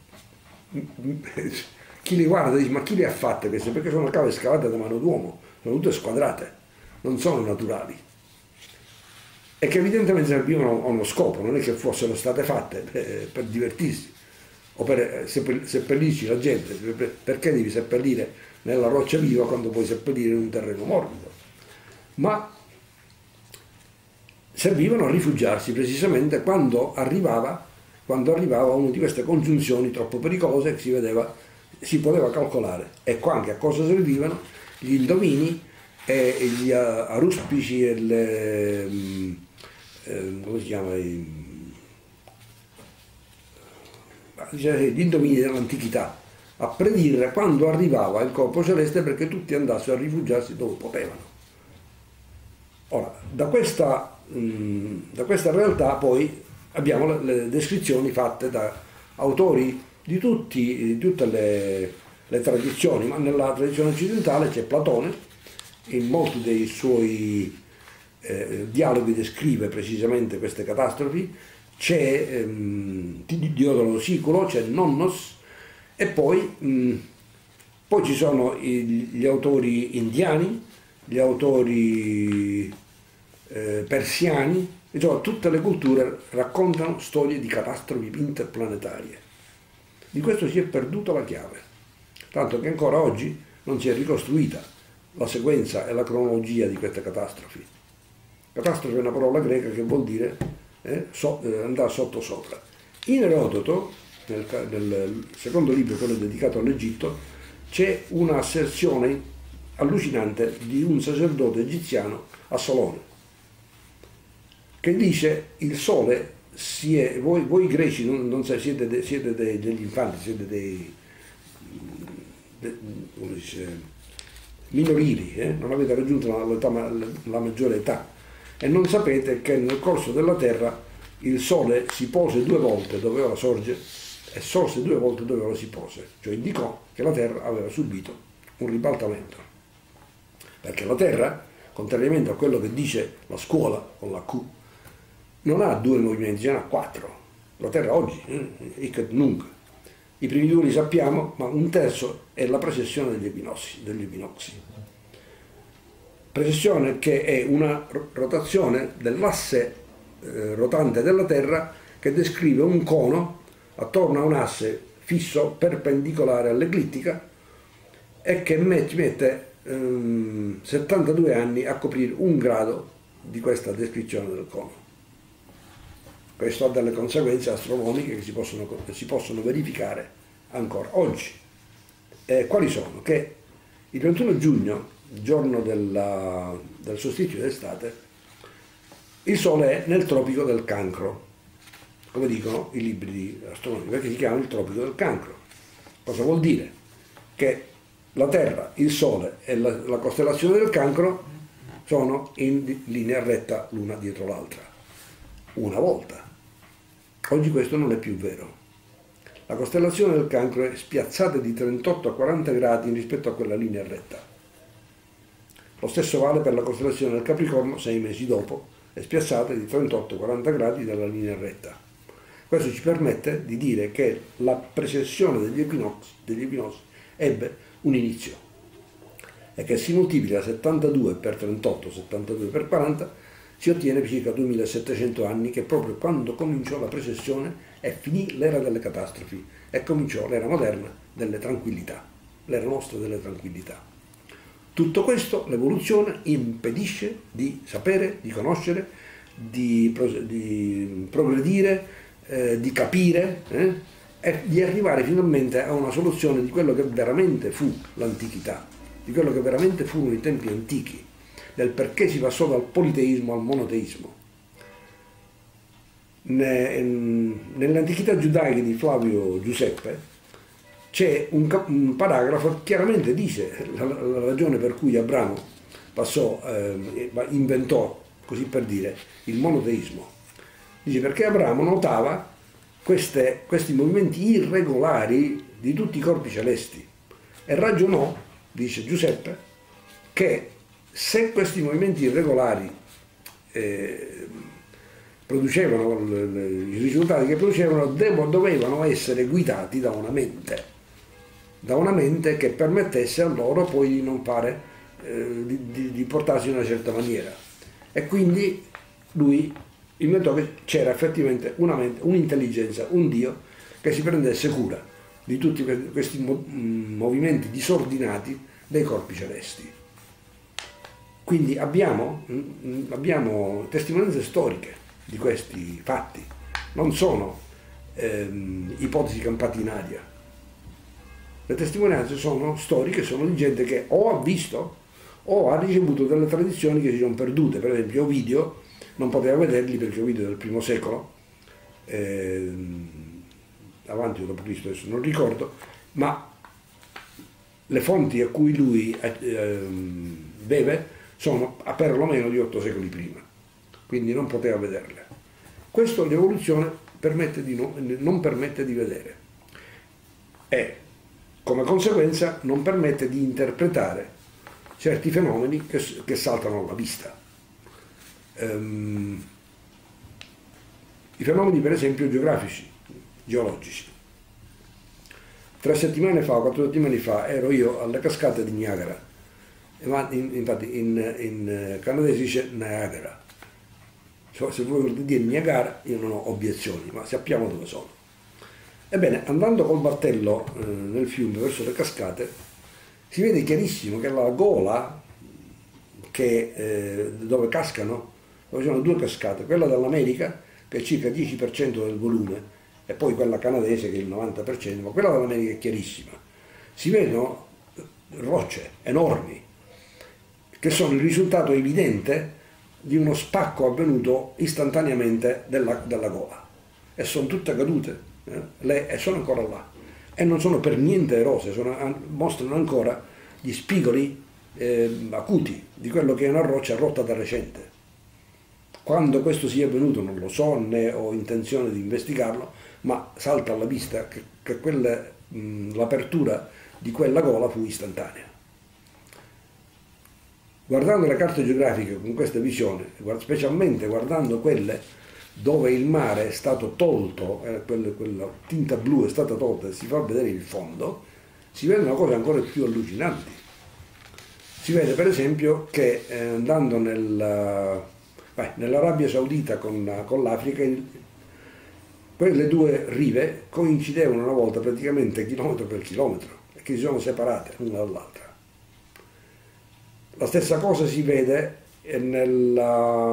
Chi li guarda dice, ma chi le ha fatte queste? Perché sono cave scavate da mano d'uomo, sono tutte squadrate, non sono naturali. E che evidentemente servivano a uno scopo, non è che fossero state fatte per, per divertirsi o per seppellirci la gente. Perché devi seppellire nella roccia viva quando puoi seppellire in un terreno morbido? Ma servivano a rifugiarsi precisamente quando arrivava, quando arrivava una di queste congiunzioni troppo pericolose che si vedeva, si poteva calcolare. Ecco anche a cosa servivano gli indovini e gli aruspici e le... Eh, come si chiama, I, gli indomini dell'antichità, a predire quando arrivava il corpo celeste perché tutti andassero a rifugiarsi dove potevano. Ora, da questa, mh, da questa realtà poi abbiamo le, le descrizioni fatte da autori di, tutti, di tutte le, le tradizioni, ma nella tradizione occidentale c'è Platone, in molti dei suoi Eh, dialoghi descrive precisamente queste catastrofi, c'è ehm, Diodoro Siculo, c'è Nonnos, e poi, mh, poi ci sono i, gli autori indiani, gli autori eh, persiani, insomma tutte le culture raccontano storie di catastrofi interplanetarie. Di questo si è perduta la chiave, tanto che ancora oggi non si è ricostruita la sequenza e la cronologia di queste catastrofi. Catastrofe è una parola greca che vuol dire eh, so, eh, andare sotto sopra. In Erodoto, nel, nel secondo libro, quello dedicato all'Egitto, c'è un'asserzione allucinante di un sacerdote egiziano a Solone, che dice: il sole si è, voi, voi greci non, non siete, de, siete de, degli infanti, siete dei, de, come si dice, minorili, eh? Non avete raggiunto la, la, la maggiore età e non sapete che nel corso della Terra il Sole si pose due volte dove ora sorge e sorse due volte dove ora si pose, cioè indicò che la Terra aveva subito un ribaltamento, perché la Terra, contrariamente a quello che dice la scuola con la Q, non ha due movimenti, ce n'ha quattro. La Terra oggi, eh, hic et nunc. I primi due li sappiamo, ma un terzo è la precessione degli equinozi. Degli equinozi. Precessione che è una rotazione dell'asse eh, rotante della Terra che descrive un cono attorno a un asse fisso perpendicolare all'eclittica e che mette, mette ehm, settantadue anni a coprire un grado di questa descrizione del cono. Questo ha delle conseguenze astronomiche che si possono, si possono verificare ancora oggi. Eh, quali sono? Che il ventuno giugno, giorno della, del solstizio d'estate, il Sole è nel tropico del Cancro, come dicono i libri di astronomia, perché si chiama il tropico del Cancro. Cosa vuol dire? Che la Terra, il Sole e la, la costellazione del Cancro sono in linea retta l'una dietro l'altra, una volta. Oggi questo non è più vero. La costellazione del Cancro è spiazzata di trentotto a quaranta gradi rispetto a quella linea retta. Lo stesso vale per la costellazione del Capricorno, sei mesi dopo, è spiazzata di trentotto a quaranta gradi dalla linea retta. Questo ci permette di dire che la precessione degli equinozi, degli equinozi ebbe un inizio e che si moltiplica settantadue per trentotto, settantadue per quaranta, si ottiene circa duemilasettecento anni, che proprio quando cominciò la precessione e finì l'era delle catastrofi e cominciò l'era moderna delle tranquillità, l'era nostra delle tranquillità. Tutto questo l'evoluzione impedisce di sapere, di conoscere, di, di progredire, eh, di capire eh, e di arrivare finalmente a una soluzione di quello che veramente fu l'antichità, di quello che veramente furono i tempi antichi, del perché si passò dal politeismo al monoteismo. Nell'antichità giudaica di Flavio Giuseppe c'è un, un paragrafo che chiaramente dice la, la ragione per cui Abramo passò, eh, inventò, così per dire, il monoteismo. Dice perché Abramo notava queste, questi movimenti irregolari di tutti i corpi celesti e ragionò, dice Giuseppe, che se questi movimenti irregolari eh, producevano i risultati che producevano, dovevano essere guidati da una mente, da una mente che permettesse a loro poi di non fare, eh, di, di portarsi in una certa maniera. E quindi lui inventò che c'era effettivamente una mente, un'intelligenza, un Dio che si prendesse cura di tutti questi movimenti disordinati dei corpi celesti. Quindi abbiamo, abbiamo testimonianze storiche di questi fatti, non sono ehm, ipotesi campate in aria. Le testimonianze sono storiche, sono di gente che o ha visto o ha ricevuto delle tradizioni che si sono perdute. Per esempio Ovidio non poteva vederli perché Ovidio del primo secolo, ehm, avanti o dopo Cristo, adesso non ricordo, ma le fonti a cui lui ehm, beve sono a perlomeno di otto secoli prima, quindi non poteva vederle. Questo l'evoluzione permette di no, non permette di vedere e come conseguenza non permette di interpretare certi fenomeni che, che saltano alla vista. Um, I fenomeni per esempio geografici, geologici. Tre settimane fa, quattro settimane fa ero io alle cascate di Niagara. Infatti in, in canadese si dice Niagara, se voi volete dire Niagara io non ho obiezioni, ma sappiamo dove sono. Ebbene, andando col battello eh, nel fiume verso le cascate si vede chiarissimo che la gola che, eh, dove cascano, dove sono due cascate, quella dell'America che è circa il dieci per cento del volume e poi quella canadese che è il novanta per cento, ma quella dell'America è chiarissima, si vedono rocce enormi che sono il risultato evidente di uno spacco avvenuto istantaneamente della, della gola e sono tutte cadute eh, le, e sono ancora là e non sono per niente erose, sono, mostrano ancora gli spigoli eh, acuti di quello che è una roccia rotta da recente. Quando questo sia avvenuto non lo so, né ho intenzione di investigarlo, ma salta alla vista che, che quella, mh, l'apertura di quella gola fu istantanea. Guardando le carte geografiche con questa visione, specialmente guardando quelle dove il mare è stato tolto, eh, quella, quella tinta blu è stata tolta e si fa vedere il fondo, si vedono cose ancora più allucinanti. Si vede per esempio che eh, andando nel, eh, nell'Arabia Saudita con, con l'Africa, quelle due rive coincidevano una volta praticamente chilometro per chilometro e che si sono separate l'una dall'altra. La stessa cosa si vede nella,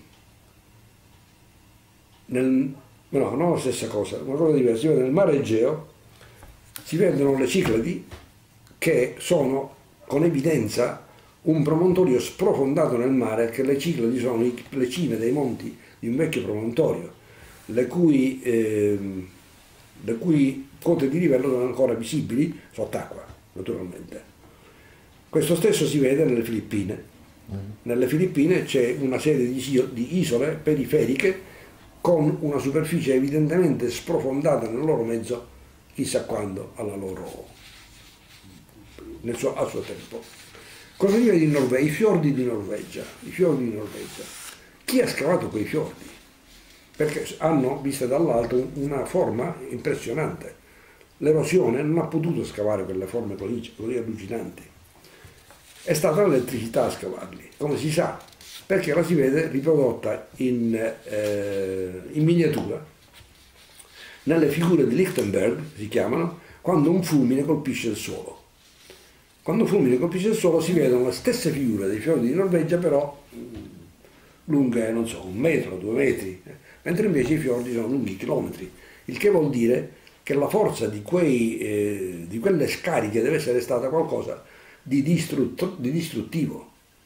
nel, no, non la stessa cosa, una cosa diversa, si vede nel mare Egeo, si vedono le Cicladi che sono con evidenza un promontorio sprofondato nel mare, che le Cicladi sono le cime dei monti di un vecchio promontorio, le cui, eh, le cui quote di livello sono ancora visibili sott'acqua, naturalmente. Questo stesso si vede nelle Filippine. Nelle Filippine c'è una serie di isole periferiche con una superficie evidentemente sprofondata nel loro mezzo, chissà quando, alla loro, nel suo, al suo tempo. Cosa dire di Norvegia? I fiordi di Norvegia. I fiordi di Norvegia. Chi ha scavato quei fiordi? Perché hanno, viste dall'alto, una forma impressionante. L'erosione non ha potuto scavare quelle forme così, così allucinanti. È stata l'elettricità a scavarli, come si sa, perché la si vede riprodotta in, eh, in miniatura nelle figure di Lichtenberg, si chiamano, quando un fulmine colpisce il suolo. Quando un fulmine colpisce il suolo si vedono le stesse figure dei fiordi di Norvegia, però lunghe, non so, un metro, due metri, eh, mentre invece i fiordi sono lunghi chilometri, il che vuol dire che la forza di, quei, eh, di quelle scariche deve essere stata qualcosa di, di distruttivo.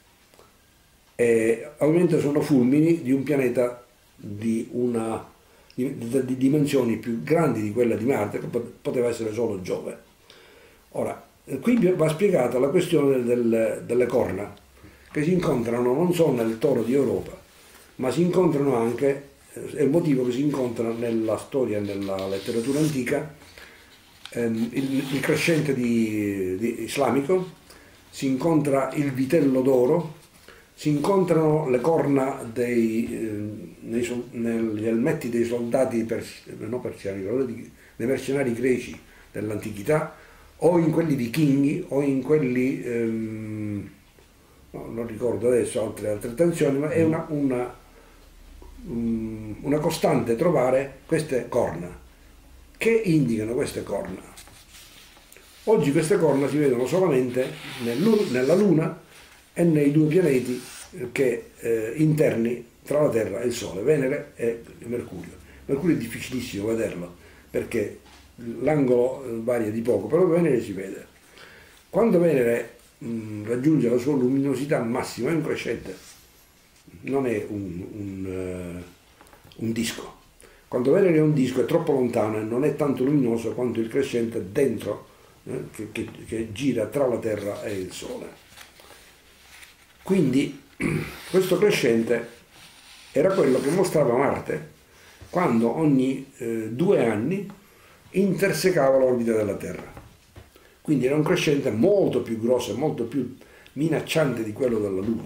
E ovviamente sono fulmini di un pianeta di, una, di, di dimensioni più grandi di quella di Marte, che poteva essere solo Giove. Ora, qui va spiegata la questione del, delle corna, che si incontrano non solo nel toro di Europa, ma si incontrano anche, è il motivo che si incontra nella storia e nella letteratura antica, ehm, il, il crescente di, di islamico, si incontra il vitello d'oro, si incontrano le corna dei, eh, nei, negli elmetti dei soldati persi, no persiani, dei mercenari greci dell'antichità, o in quelli vichinghi, o in quelli, ehm, no, non ricordo adesso altre, altre tradizioni, ma è una, una, um, una costante trovare queste corna. Che indicano queste corna? Oggi queste corna si vedono solamente nella Luna e nei due pianeti che, eh, interni tra la Terra e il Sole, Venere e Mercurio. Mercurio è difficilissimo vederlo perché l'angolo varia di poco, però Venere si vede. Quando Venere mh, raggiunge la sua luminosità massima è un crescente, non è un, un, uh, un disco. Quando Venere è un disco è troppo lontano e non è tanto luminoso quanto il crescente dentro, eh, che, che, che gira tra la Terra e il Sole. Quindi questo crescente era quello che mostrava Marte quando ogni eh, due anni intersecava l'orbita della Terra. Quindi era un crescente molto più grosso e molto più minacciante di quello della Luna.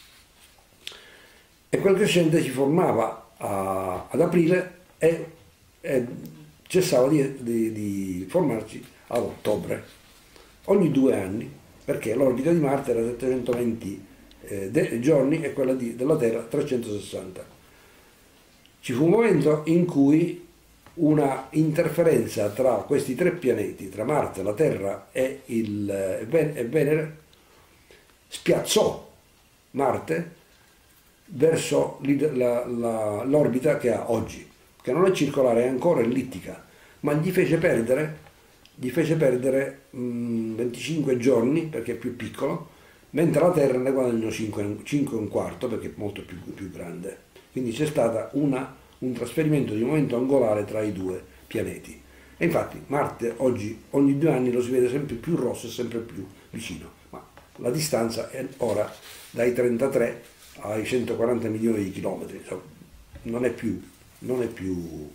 E quel crescente si formava a, ad aprile e, e cessava di, di, di formarsi ad ottobre, ogni due anni, perché l'orbita di Marte era settecentoventi eh, giorni e quella di, della Terra trecentosessanta. Ci fu un momento in cui una interferenza tra questi tre pianeti, tra Marte, la Terra e, il, e Venere, spiazzò Marte verso l'orbita che ha oggi, che non è circolare, è ancora ellittica, ma gli fece perdere, gli fece perdere mh, venticinque giorni perché è più piccolo, mentre la Terra ne guadagnò cinque e un quarto perché è molto più, più grande. Quindi c'è stato un trasferimento di momento angolare tra i due pianeti. E infatti Marte oggi ogni due anni lo si vede sempre più rosso e sempre più vicino, ma la distanza è ora dai trentatré ai centoquaranta milioni di chilometri, insomma, non è più, non è più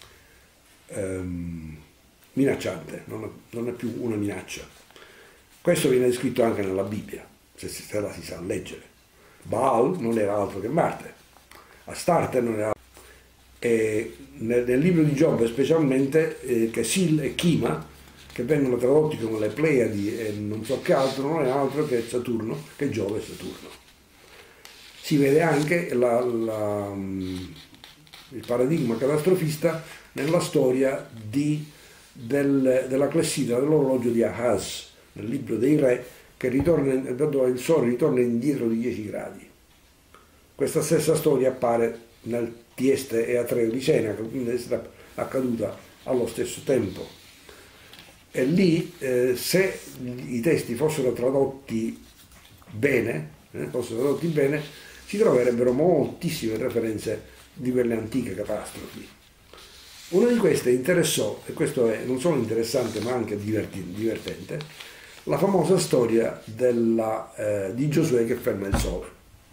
ehm, minacciante, non è, non è più una minaccia. Questo viene descritto anche nella Bibbia, se, se la si sa leggere. Baal non era altro che Marte, Astarte non era altro. E nel, nel libro di Giobbe specialmente, eh, che Sil e Chima, che vengono tradotti come le Pleiadi e non so che altro, non è altro che Saturno, che Giove e Saturno. Si vede anche la, la, il paradigma catastrofista nella storia di, del, della clessidra dell'orologio di Ahaz, nel libro dei re, che ritorna, dove il sole ritorna indietro di dieci gradi. Questa stessa storia appare nel Tieste e Atreo di Seneca, quindi è accaduta allo stesso tempo. E lì, eh, se i testi fossero tradotti bene, eh, fossero tradotti bene, si troverebbero moltissime referenze di quelle antiche catastrofi. Una di queste interessò, e questo è non solo interessante ma anche divertente, la famosa storia della, eh, di Giosuè che ferma il sole.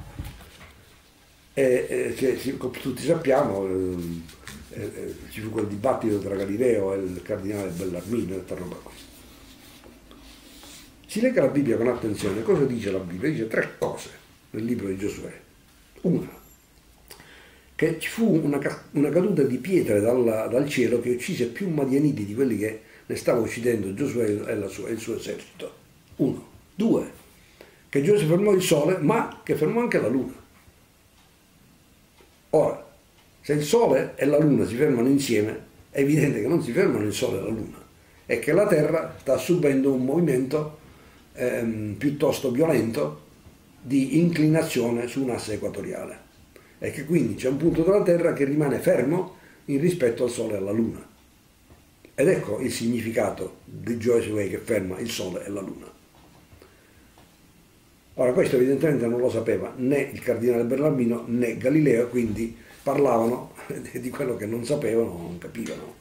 E, e che come tutti sappiamo, eh, eh, ci fu quel dibattito tra Galileo e il cardinale Bellarmino e roba qui. Si legga la Bibbia con attenzione. Cosa dice la Bibbia? Dice tre cose nel libro di Giosuè. Una, che ci fu una, una caduta di pietre dalla, dal cielo che uccise più madianiti di quelli che ne stava uccidendo Giosuè e, la sua, e il suo esercito. Uno. Due, che Giosuè fermò il sole, ma che fermò anche la luna. Ora, se il Sole e la Luna si fermano insieme, è evidente che non si fermano il Sole e la Luna, e che la Terra sta subendo un movimento ehm, piuttosto violento di inclinazione su un asse equatoriale, e che quindi c'è un punto della Terra che rimane fermo in rispetto al Sole e alla Luna. Ed ecco il significato di Giosuè che ferma il Sole e la Luna. Ora, questo evidentemente non lo sapeva né il cardinale Bellarmino né Galileo, quindi parlavano di quello che non sapevano o non capivano.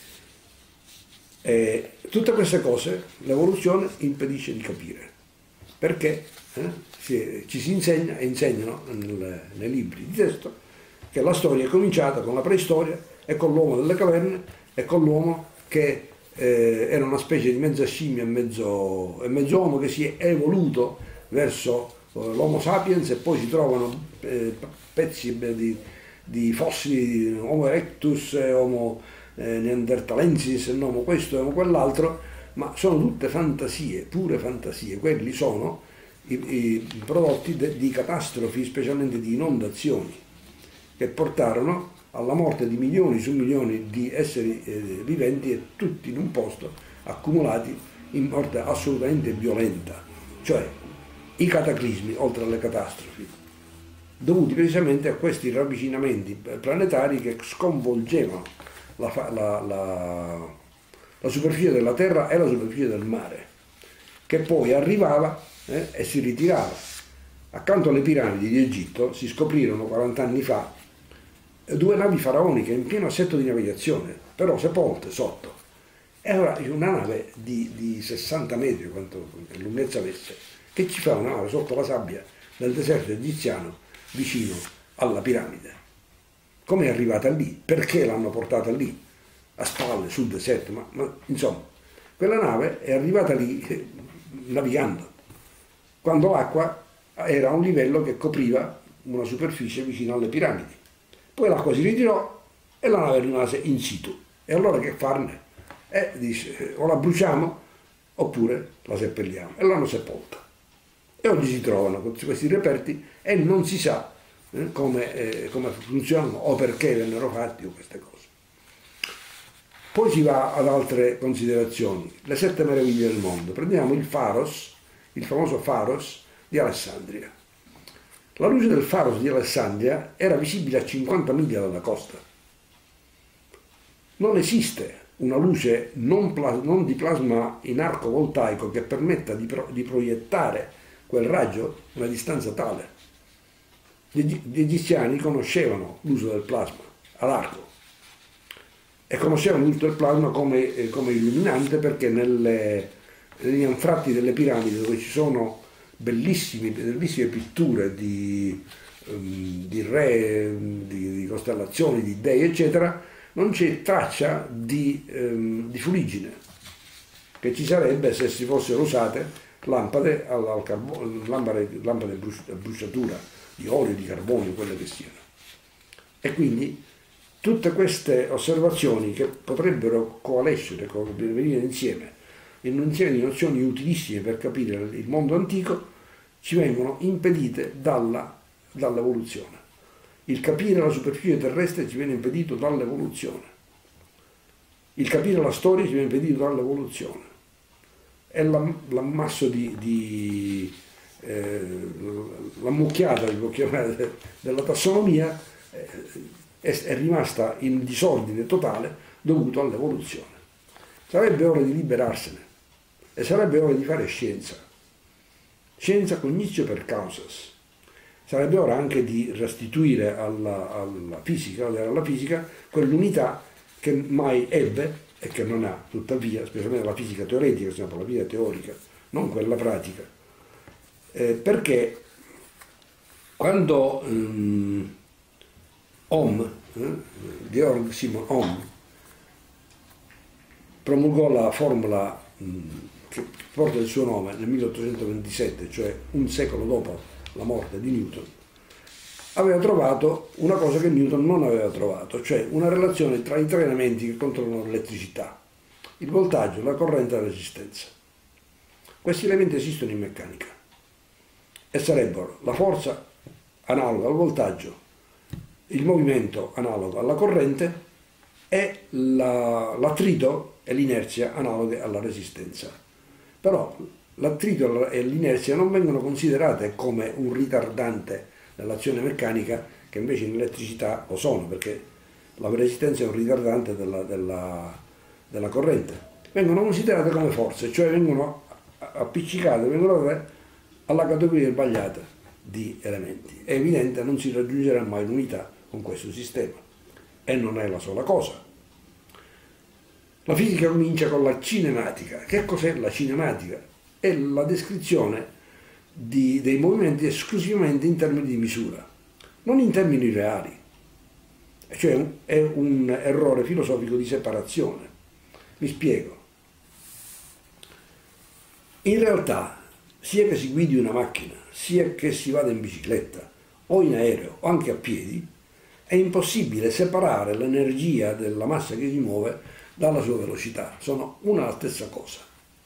E tutte queste cose l'evoluzione impedisce di capire, perché eh, si, ci si insegna e insegnano nel, nei libri di testo che la storia è cominciata con la preistoria e con l'uomo delle caverne e con l'uomo che eh, era una specie di mezza scimmia e mezzo, e mezzo uomo che si è evoluto verso l'Homo sapiens, e poi si trovano eh, pezzi di, di fossili, Homo erectus, Homo eh, neanderthalensis, Homo questo e Homo quell'altro, ma sono tutte fantasie, pure fantasie. Quelli sono i, i prodotti de, di catastrofi, specialmente di inondazioni, che portarono alla morte di milioni su milioni di esseri eh, viventi, e tutti in un posto, accumulati in morte assolutamente violenta. Cioè, i cataclismi, oltre alle catastrofi, dovuti precisamente a questi ravvicinamenti planetari che sconvolgevano la, la, la, la superficie della Terra e la superficie del mare, che poi arrivava eh, e si ritirava. Accanto alle piramidi di Egitto si scoprirono quaranta anni fa due navi faraoniche in pieno assetto di navigazione, però sepolte sotto. E ora una nave di, di sessanta metri, quanto lunghezza avesse, che ci fa una nave sotto la sabbia del deserto egiziano vicino alla piramide. Come è arrivata lì? Perché l'hanno portata lì? A spalle, sul deserto? Ma, ma insomma, quella nave è arrivata lì eh, navigando, quando l'acqua era a un livello che copriva una superficie vicino alle piramidi. Poi l'acqua si ritirò e la nave rimase in situ. E allora che farne? E dice, o la bruciamo oppure la seppelliamo. E l'hanno sepolta. E oggi si trovano questi reperti e non si sa eh, come, eh, come funzionano o perché vennero fatti o queste cose. Poi si va ad altre considerazioni. Le sette meraviglie del mondo. Prendiamo il Pharos, il famoso Pharos di Alessandria. La luce del Pharos di Alessandria era visibile a cinquanta miglia dalla costa. Non esiste una luce non, non di plasma in arco voltaico che permetta di, pro di proiettare quel raggio a una distanza tale. Gli, gli egiziani conoscevano l'uso del plasma all'arco e conoscevano l'uso del plasma come, eh, come illuminante, perché nelle, negli anfratti delle piramidi, dove ci sono bellissime, bellissime pitture di, um, di re, di, di costellazioni, di dei, eccetera, non c'è traccia di, um, di fuliggine, che ci sarebbe se si fossero usate lampade, al, al carbone, lampade, lampade a bruciatura di olio, di carbonio, quelle che siano. E quindi tutte queste osservazioni che potrebbero coalescere, venire insieme, in un insieme di nozioni utilissime per capire il mondo antico, ci vengono impedite dalla, dall'evoluzione. Il capire la superficie terrestre ci viene impedito dall'evoluzione. Il capire la storia ci viene impedito dall'evoluzione. E l'ammasso di, di eh, l'ammucchiata, devo chiamare, della tassonomia eh, è, è rimasta in disordine totale dovuto all'evoluzione. Sarebbe ora di liberarsene e sarebbe ora di fare scienza. Scienza cognitio per causas. Sarebbe ora anche di restituire alla, alla fisica, alla fisica quell'unità che mai ebbe e che non ha, tuttavia, specialmente la fisica teoretica, la fisica teorica, non quella pratica. Eh, perché quando um, Ohm, eh, Georg Simon Ohm, promulgò la formula um, che porta il suo nome nel milleottocentoventisette, cioè un secolo dopo la morte di Newton, aveva trovato una cosa che Newton non aveva trovato, cioè una relazione tra i tre elementi che controllano l'elettricità, il voltaggio, la corrente e la resistenza. Questi elementi esistono in meccanica e sarebbero la forza analoga al voltaggio, il movimento analogo alla corrente e l'attrito e l'inerzia analoghe alla resistenza. Però l'attrito e l'inerzia non vengono considerate come un ritardante nell'azione meccanica, che invece in elettricità lo sono, perché la resistenza è un ritardante della, della, della corrente. Vengono considerate come forze, cioè vengono appiccicate, vengono date alla categoria sbagliata di elementi. È evidente che non si raggiungerà mai l'unità con questo sistema. E non è la sola cosa. La fisica comincia con la cinematica. Che cos'è la cinematica? È la descrizione Di, dei movimenti esclusivamente in termini di misura, non in termini reali. Cioè è un errore filosofico di separazione. Mi spiego. In realtà, sia che si guidi una macchina, sia che si vada in bicicletta, o in aereo, o anche a piedi, è impossibile separare l'energia della massa che si muove dalla sua velocità. Sono una la stessa cosa.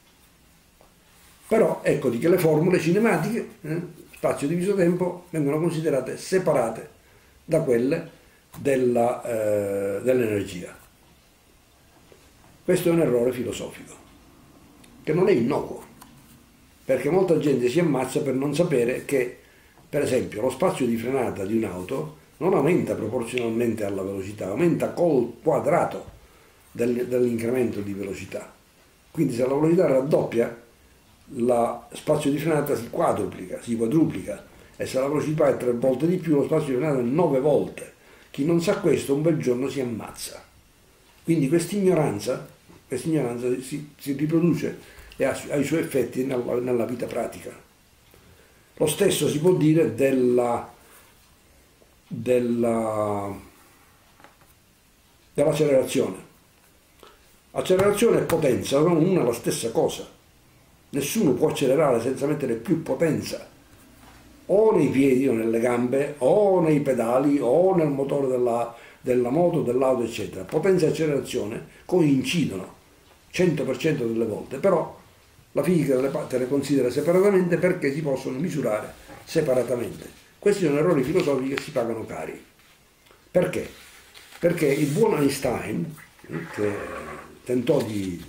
Però ecco di che le formule cinematiche, eh, spazio diviso tempo, vengono considerate separate da quelle della, eh, dell'energia. Questo è un errore filosofico, che non è innocuo, perché molta gente si ammazza per non sapere che, per esempio, lo spazio di frenata di un'auto non aumenta proporzionalmente alla velocità, aumenta col quadrato del, dell'incremento di velocità. Quindi se la velocità raddoppia, lo spazio di frenata si quadruplica, si quadruplica, e se la velocità è tre volte di più, lo spazio di frenata è nove volte. Chi non sa questo un bel giorno si ammazza. Quindi questa ignoranza, questa ignoranza si, si riproduce e ha, ha i suoi effetti nella, nella vita pratica. Lo stesso si può dire della, della, dell'accelerazione. Accelerazione e potenza sono una e la stessa cosa. Nessuno può accelerare senza mettere più potenza, o nei piedi o nelle gambe, o nei pedali, o nel motore della, della moto, dell'auto, eccetera. Potenza e accelerazione coincidono cento per cento delle volte, però la fisica delle parti le considera separatamente perché si possono misurare separatamente. Questi sono errori filosofici che si pagano cari. Perché? Perché il buon Einstein, che tentò di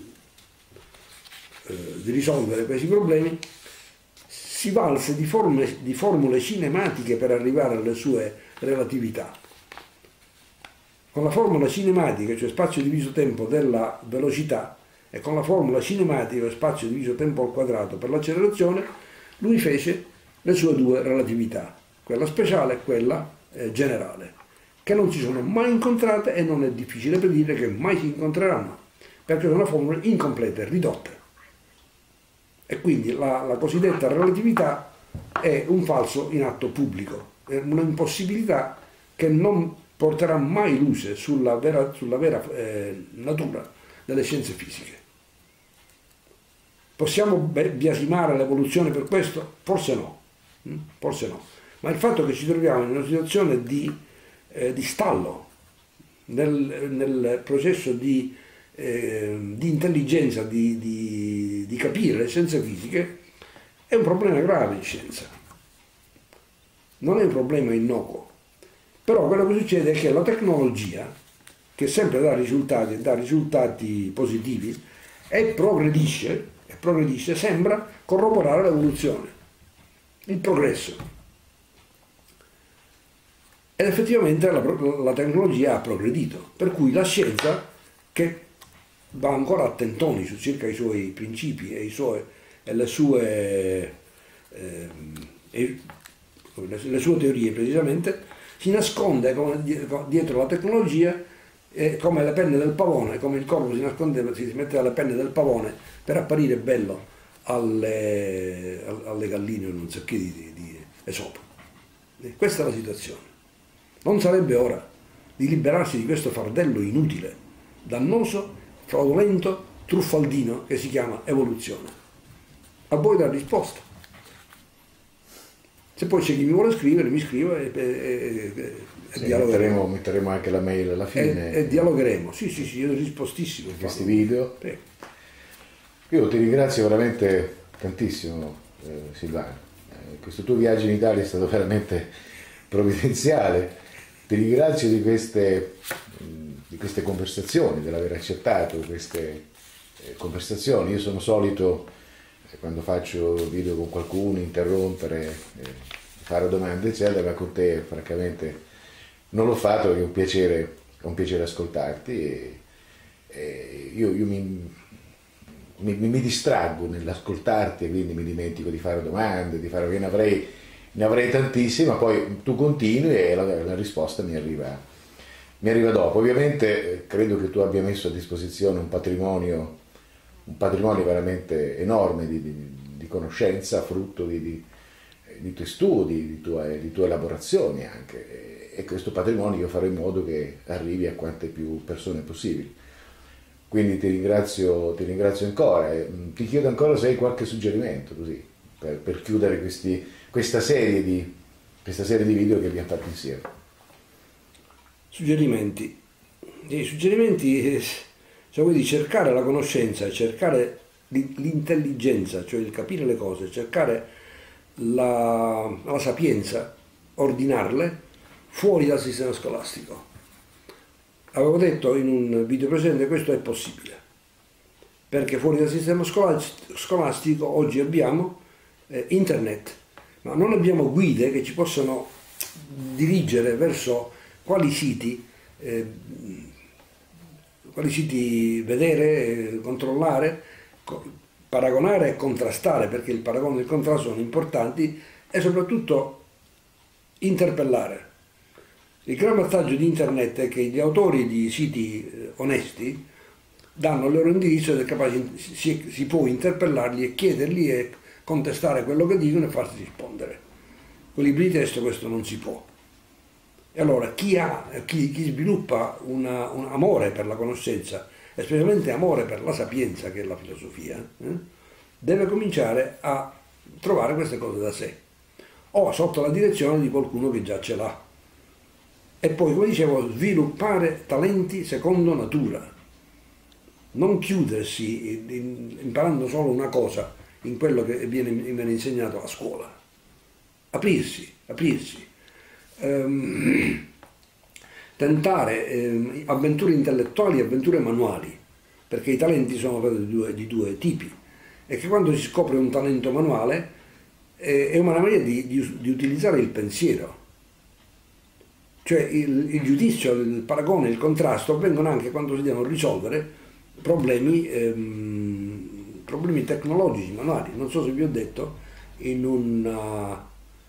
di risolvere questi problemi, si valse di, forme, di formule cinematiche per arrivare alle sue relatività. Con la formula cinematica, cioè spazio diviso tempo della velocità, e con la formula cinematica, spazio diviso tempo al quadrato per l'accelerazione, lui fece le sue due relatività, quella speciale e quella eh, generale, che non si sono mai incontrate e non è difficile predire che mai si incontreranno, perché sono formule incomplete, ridotte. E quindi la, la cosiddetta relatività è un falso in atto pubblico, è un'impossibilità che non porterà mai luce sulla vera, sulla vera eh, natura delle scienze fisiche. Possiamo biasimare l'evoluzione per questo? Forse no, forse no. Ma il fatto che ci troviamo in una situazione di, eh, di stallo nel, nel processo di, eh, di intelligenza, di, di, di capire le scienze fisiche, è un problema grave in scienza. Non è un problema innocuo. Però quello che succede è che la tecnologia, che sempre dà risultati, dà risultati positivi, e progredisce, e progredisce, sembra corroborare l'evoluzione, il progresso. Ed effettivamente la, la tecnologia ha progredito, per cui la scienza, che va ancora a tentoni su circa i suoi principi e, i suoi, e le sue eh, e, le sue teorie precisamente, si nasconde come dietro la tecnologia eh, come le penne del pavone, come il corvo si nascondeva, si metteva le penne del pavone per apparire bello alle, alle galline o non so che di, di, di Esopo. E questa è la situazione. Non sarebbe ora di liberarsi di questo fardello inutile, dannoso, fraudolento, truffaldino che si chiama evoluzione? A voi la risposta. Se poi c'è chi mi vuole scrivere, mi scriva e, e, e, e sì, dialogheremo. Metteremo, metteremo anche la mail alla fine. E, e dialogheremo. Sì, sì, sì, io rispostissimo. In questi video. Sì. Io ti ringrazio veramente tantissimo, eh, Silvano. Eh, questo tuo viaggio in Italia è stato veramente provvidenziale. Ti ringrazio di queste, di queste conversazioni, dell'aver accettato queste eh, conversazioni. Io sono solito, quando faccio video con qualcuno, interrompere, eh, fare domande eccetera, ma con te francamente non l'ho fatto perché è un piacere, è un piacere ascoltarti e, e io, io mi, mi, mi distraggo nell'ascoltarti e quindi mi dimentico di fare domande, di fare, ne avrei, ne avrei tantissime, ma poi tu continui e la, la risposta mi arriva, mi arriva dopo. Ovviamente credo che tu abbia messo a disposizione un patrimonio un patrimonio veramente enorme di, di, di conoscenza, frutto di, di, di tuoi studi, di tue, di tue elaborazioni anche, e, e questo patrimonio io farò in modo che arrivi a quante più persone possibili. Quindi ti ringrazio, ti ringrazio ancora, e ti chiedo ancora se hai qualche suggerimento così, per, per chiudere questi, questa, serie di, questa serie di video che abbiamo fatto insieme. Suggerimenti. I suggerimenti... Se vuoi di cercare la conoscenza, cercare l'intelligenza, cioè il capire le cose, cercare la, la sapienza, ordinarle fuori dal sistema scolastico. Avevo detto in un video precedente che questo è possibile, perché fuori dal sistema scolastico oggi abbiamo eh, internet, ma non abbiamo guide che ci possano dirigere verso quali siti eh, quali siti vedere, controllare, paragonare e contrastare, perché il paragone e il contrasto sono importanti, e soprattutto interpellare. Il gran vantaggio di internet è che gli autori di siti onesti danno il loro indirizzo ed è capace, si, si può interpellarli e chiederli e contestare quello che dicono e farsi rispondere. Con i libri di testo questo non si può. E allora chi, ha, chi, chi sviluppa una, un amore per la conoscenza, e specialmente amore per la sapienza, che è la filosofia, eh, deve cominciare a trovare queste cose da sé, o sotto la direzione di qualcuno che già ce l'ha. E poi, come dicevo, sviluppare talenti secondo natura, non chiudersi imparando solo una cosa in quello che viene, viene insegnato a scuola, aprirsi, aprirsi. Um, tentare um, avventure intellettuali e avventure manuali, perché i talenti sono di due, di due tipi, e che quando si scopre un talento manuale eh, è una maniera di, di, di utilizzare il pensiero, cioè il, il giudizio, il paragone, il contrasto avvengono anche quando si devono risolvere problemi, ehm, problemi tecnologici manuali. Non so se vi ho detto in una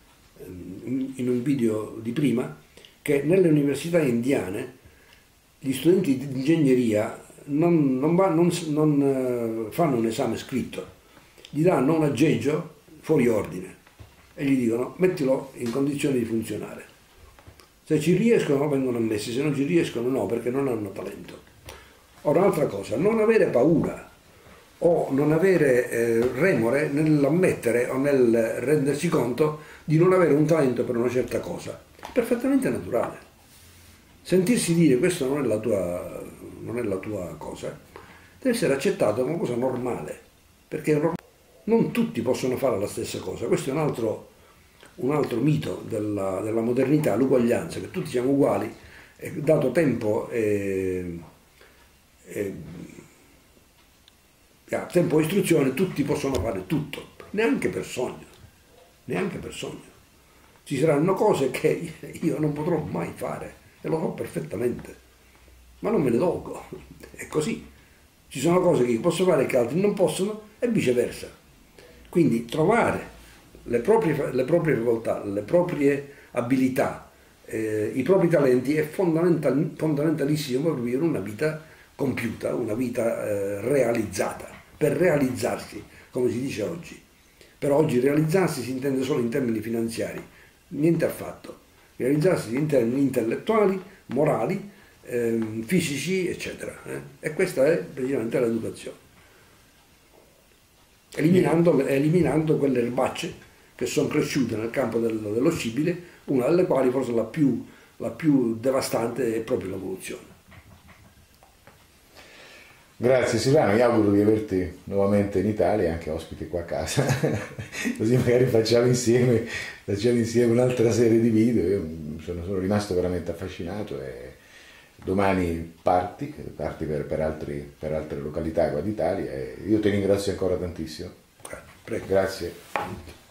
in un video di prima che nelle università indiane gli studenti di ingegneria non, non, va, non, non fanno un esame scritto, gli danno un aggeggio fuori ordine, e gli dicono mettilo in condizioni di funzionare. Se ci riescono vengono ammessi, se non ci riescono no, perché non hanno talento. Ora un'altra cosa, non avere paura o non avere eh, remore nell'ammettere o nel rendersi conto di non avere un talento per una certa cosa. È perfettamente naturale. Sentirsi dire questo non è la tua, non è la tua cosa, deve essere accettato come una cosa normale, perché non tutti possono fare la stessa cosa. Questo è un altro, un altro mito della, della modernità, l'uguaglianza, che tutti siamo uguali, e dato tempo e, e a tempo e istruzione tutti possono fare tutto, neanche per sogno, neanche per sogno. Ci saranno cose che io non potrò mai fare e lo so perfettamente, ma non me ne dolgo, è così. Ci sono cose che io posso fare che altri non possono e viceversa. Quindi trovare le proprie, le proprie facoltà, le proprie abilità, eh, i propri talenti è fondamental, fondamentalissimo per vivere una vita compiuta, una vita eh, realizzata, per realizzarsi, come si dice oggi. Però oggi realizzarsi si intende solo in termini finanziari, niente affatto. Realizzarsi in termini intellettuali, morali, ehm, fisici, eccetera. Eh? E questa è praticamente l'educazione. Eliminando, eliminando quelle erbacce che sono cresciute nel campo del, dello scibile, una delle quali forse la più, la più devastante è proprio l'evoluzione. Grazie Silvano, mi auguro di averti nuovamente in Italia, anche ospite qua a casa, così magari facciamo insieme, facciamo insieme un'altra serie di video. Io sono, sono rimasto veramente affascinato e domani parti, parti per, per, altri, per altre località qua d'Italia e io ti ringrazio ancora tantissimo. Prego. Grazie.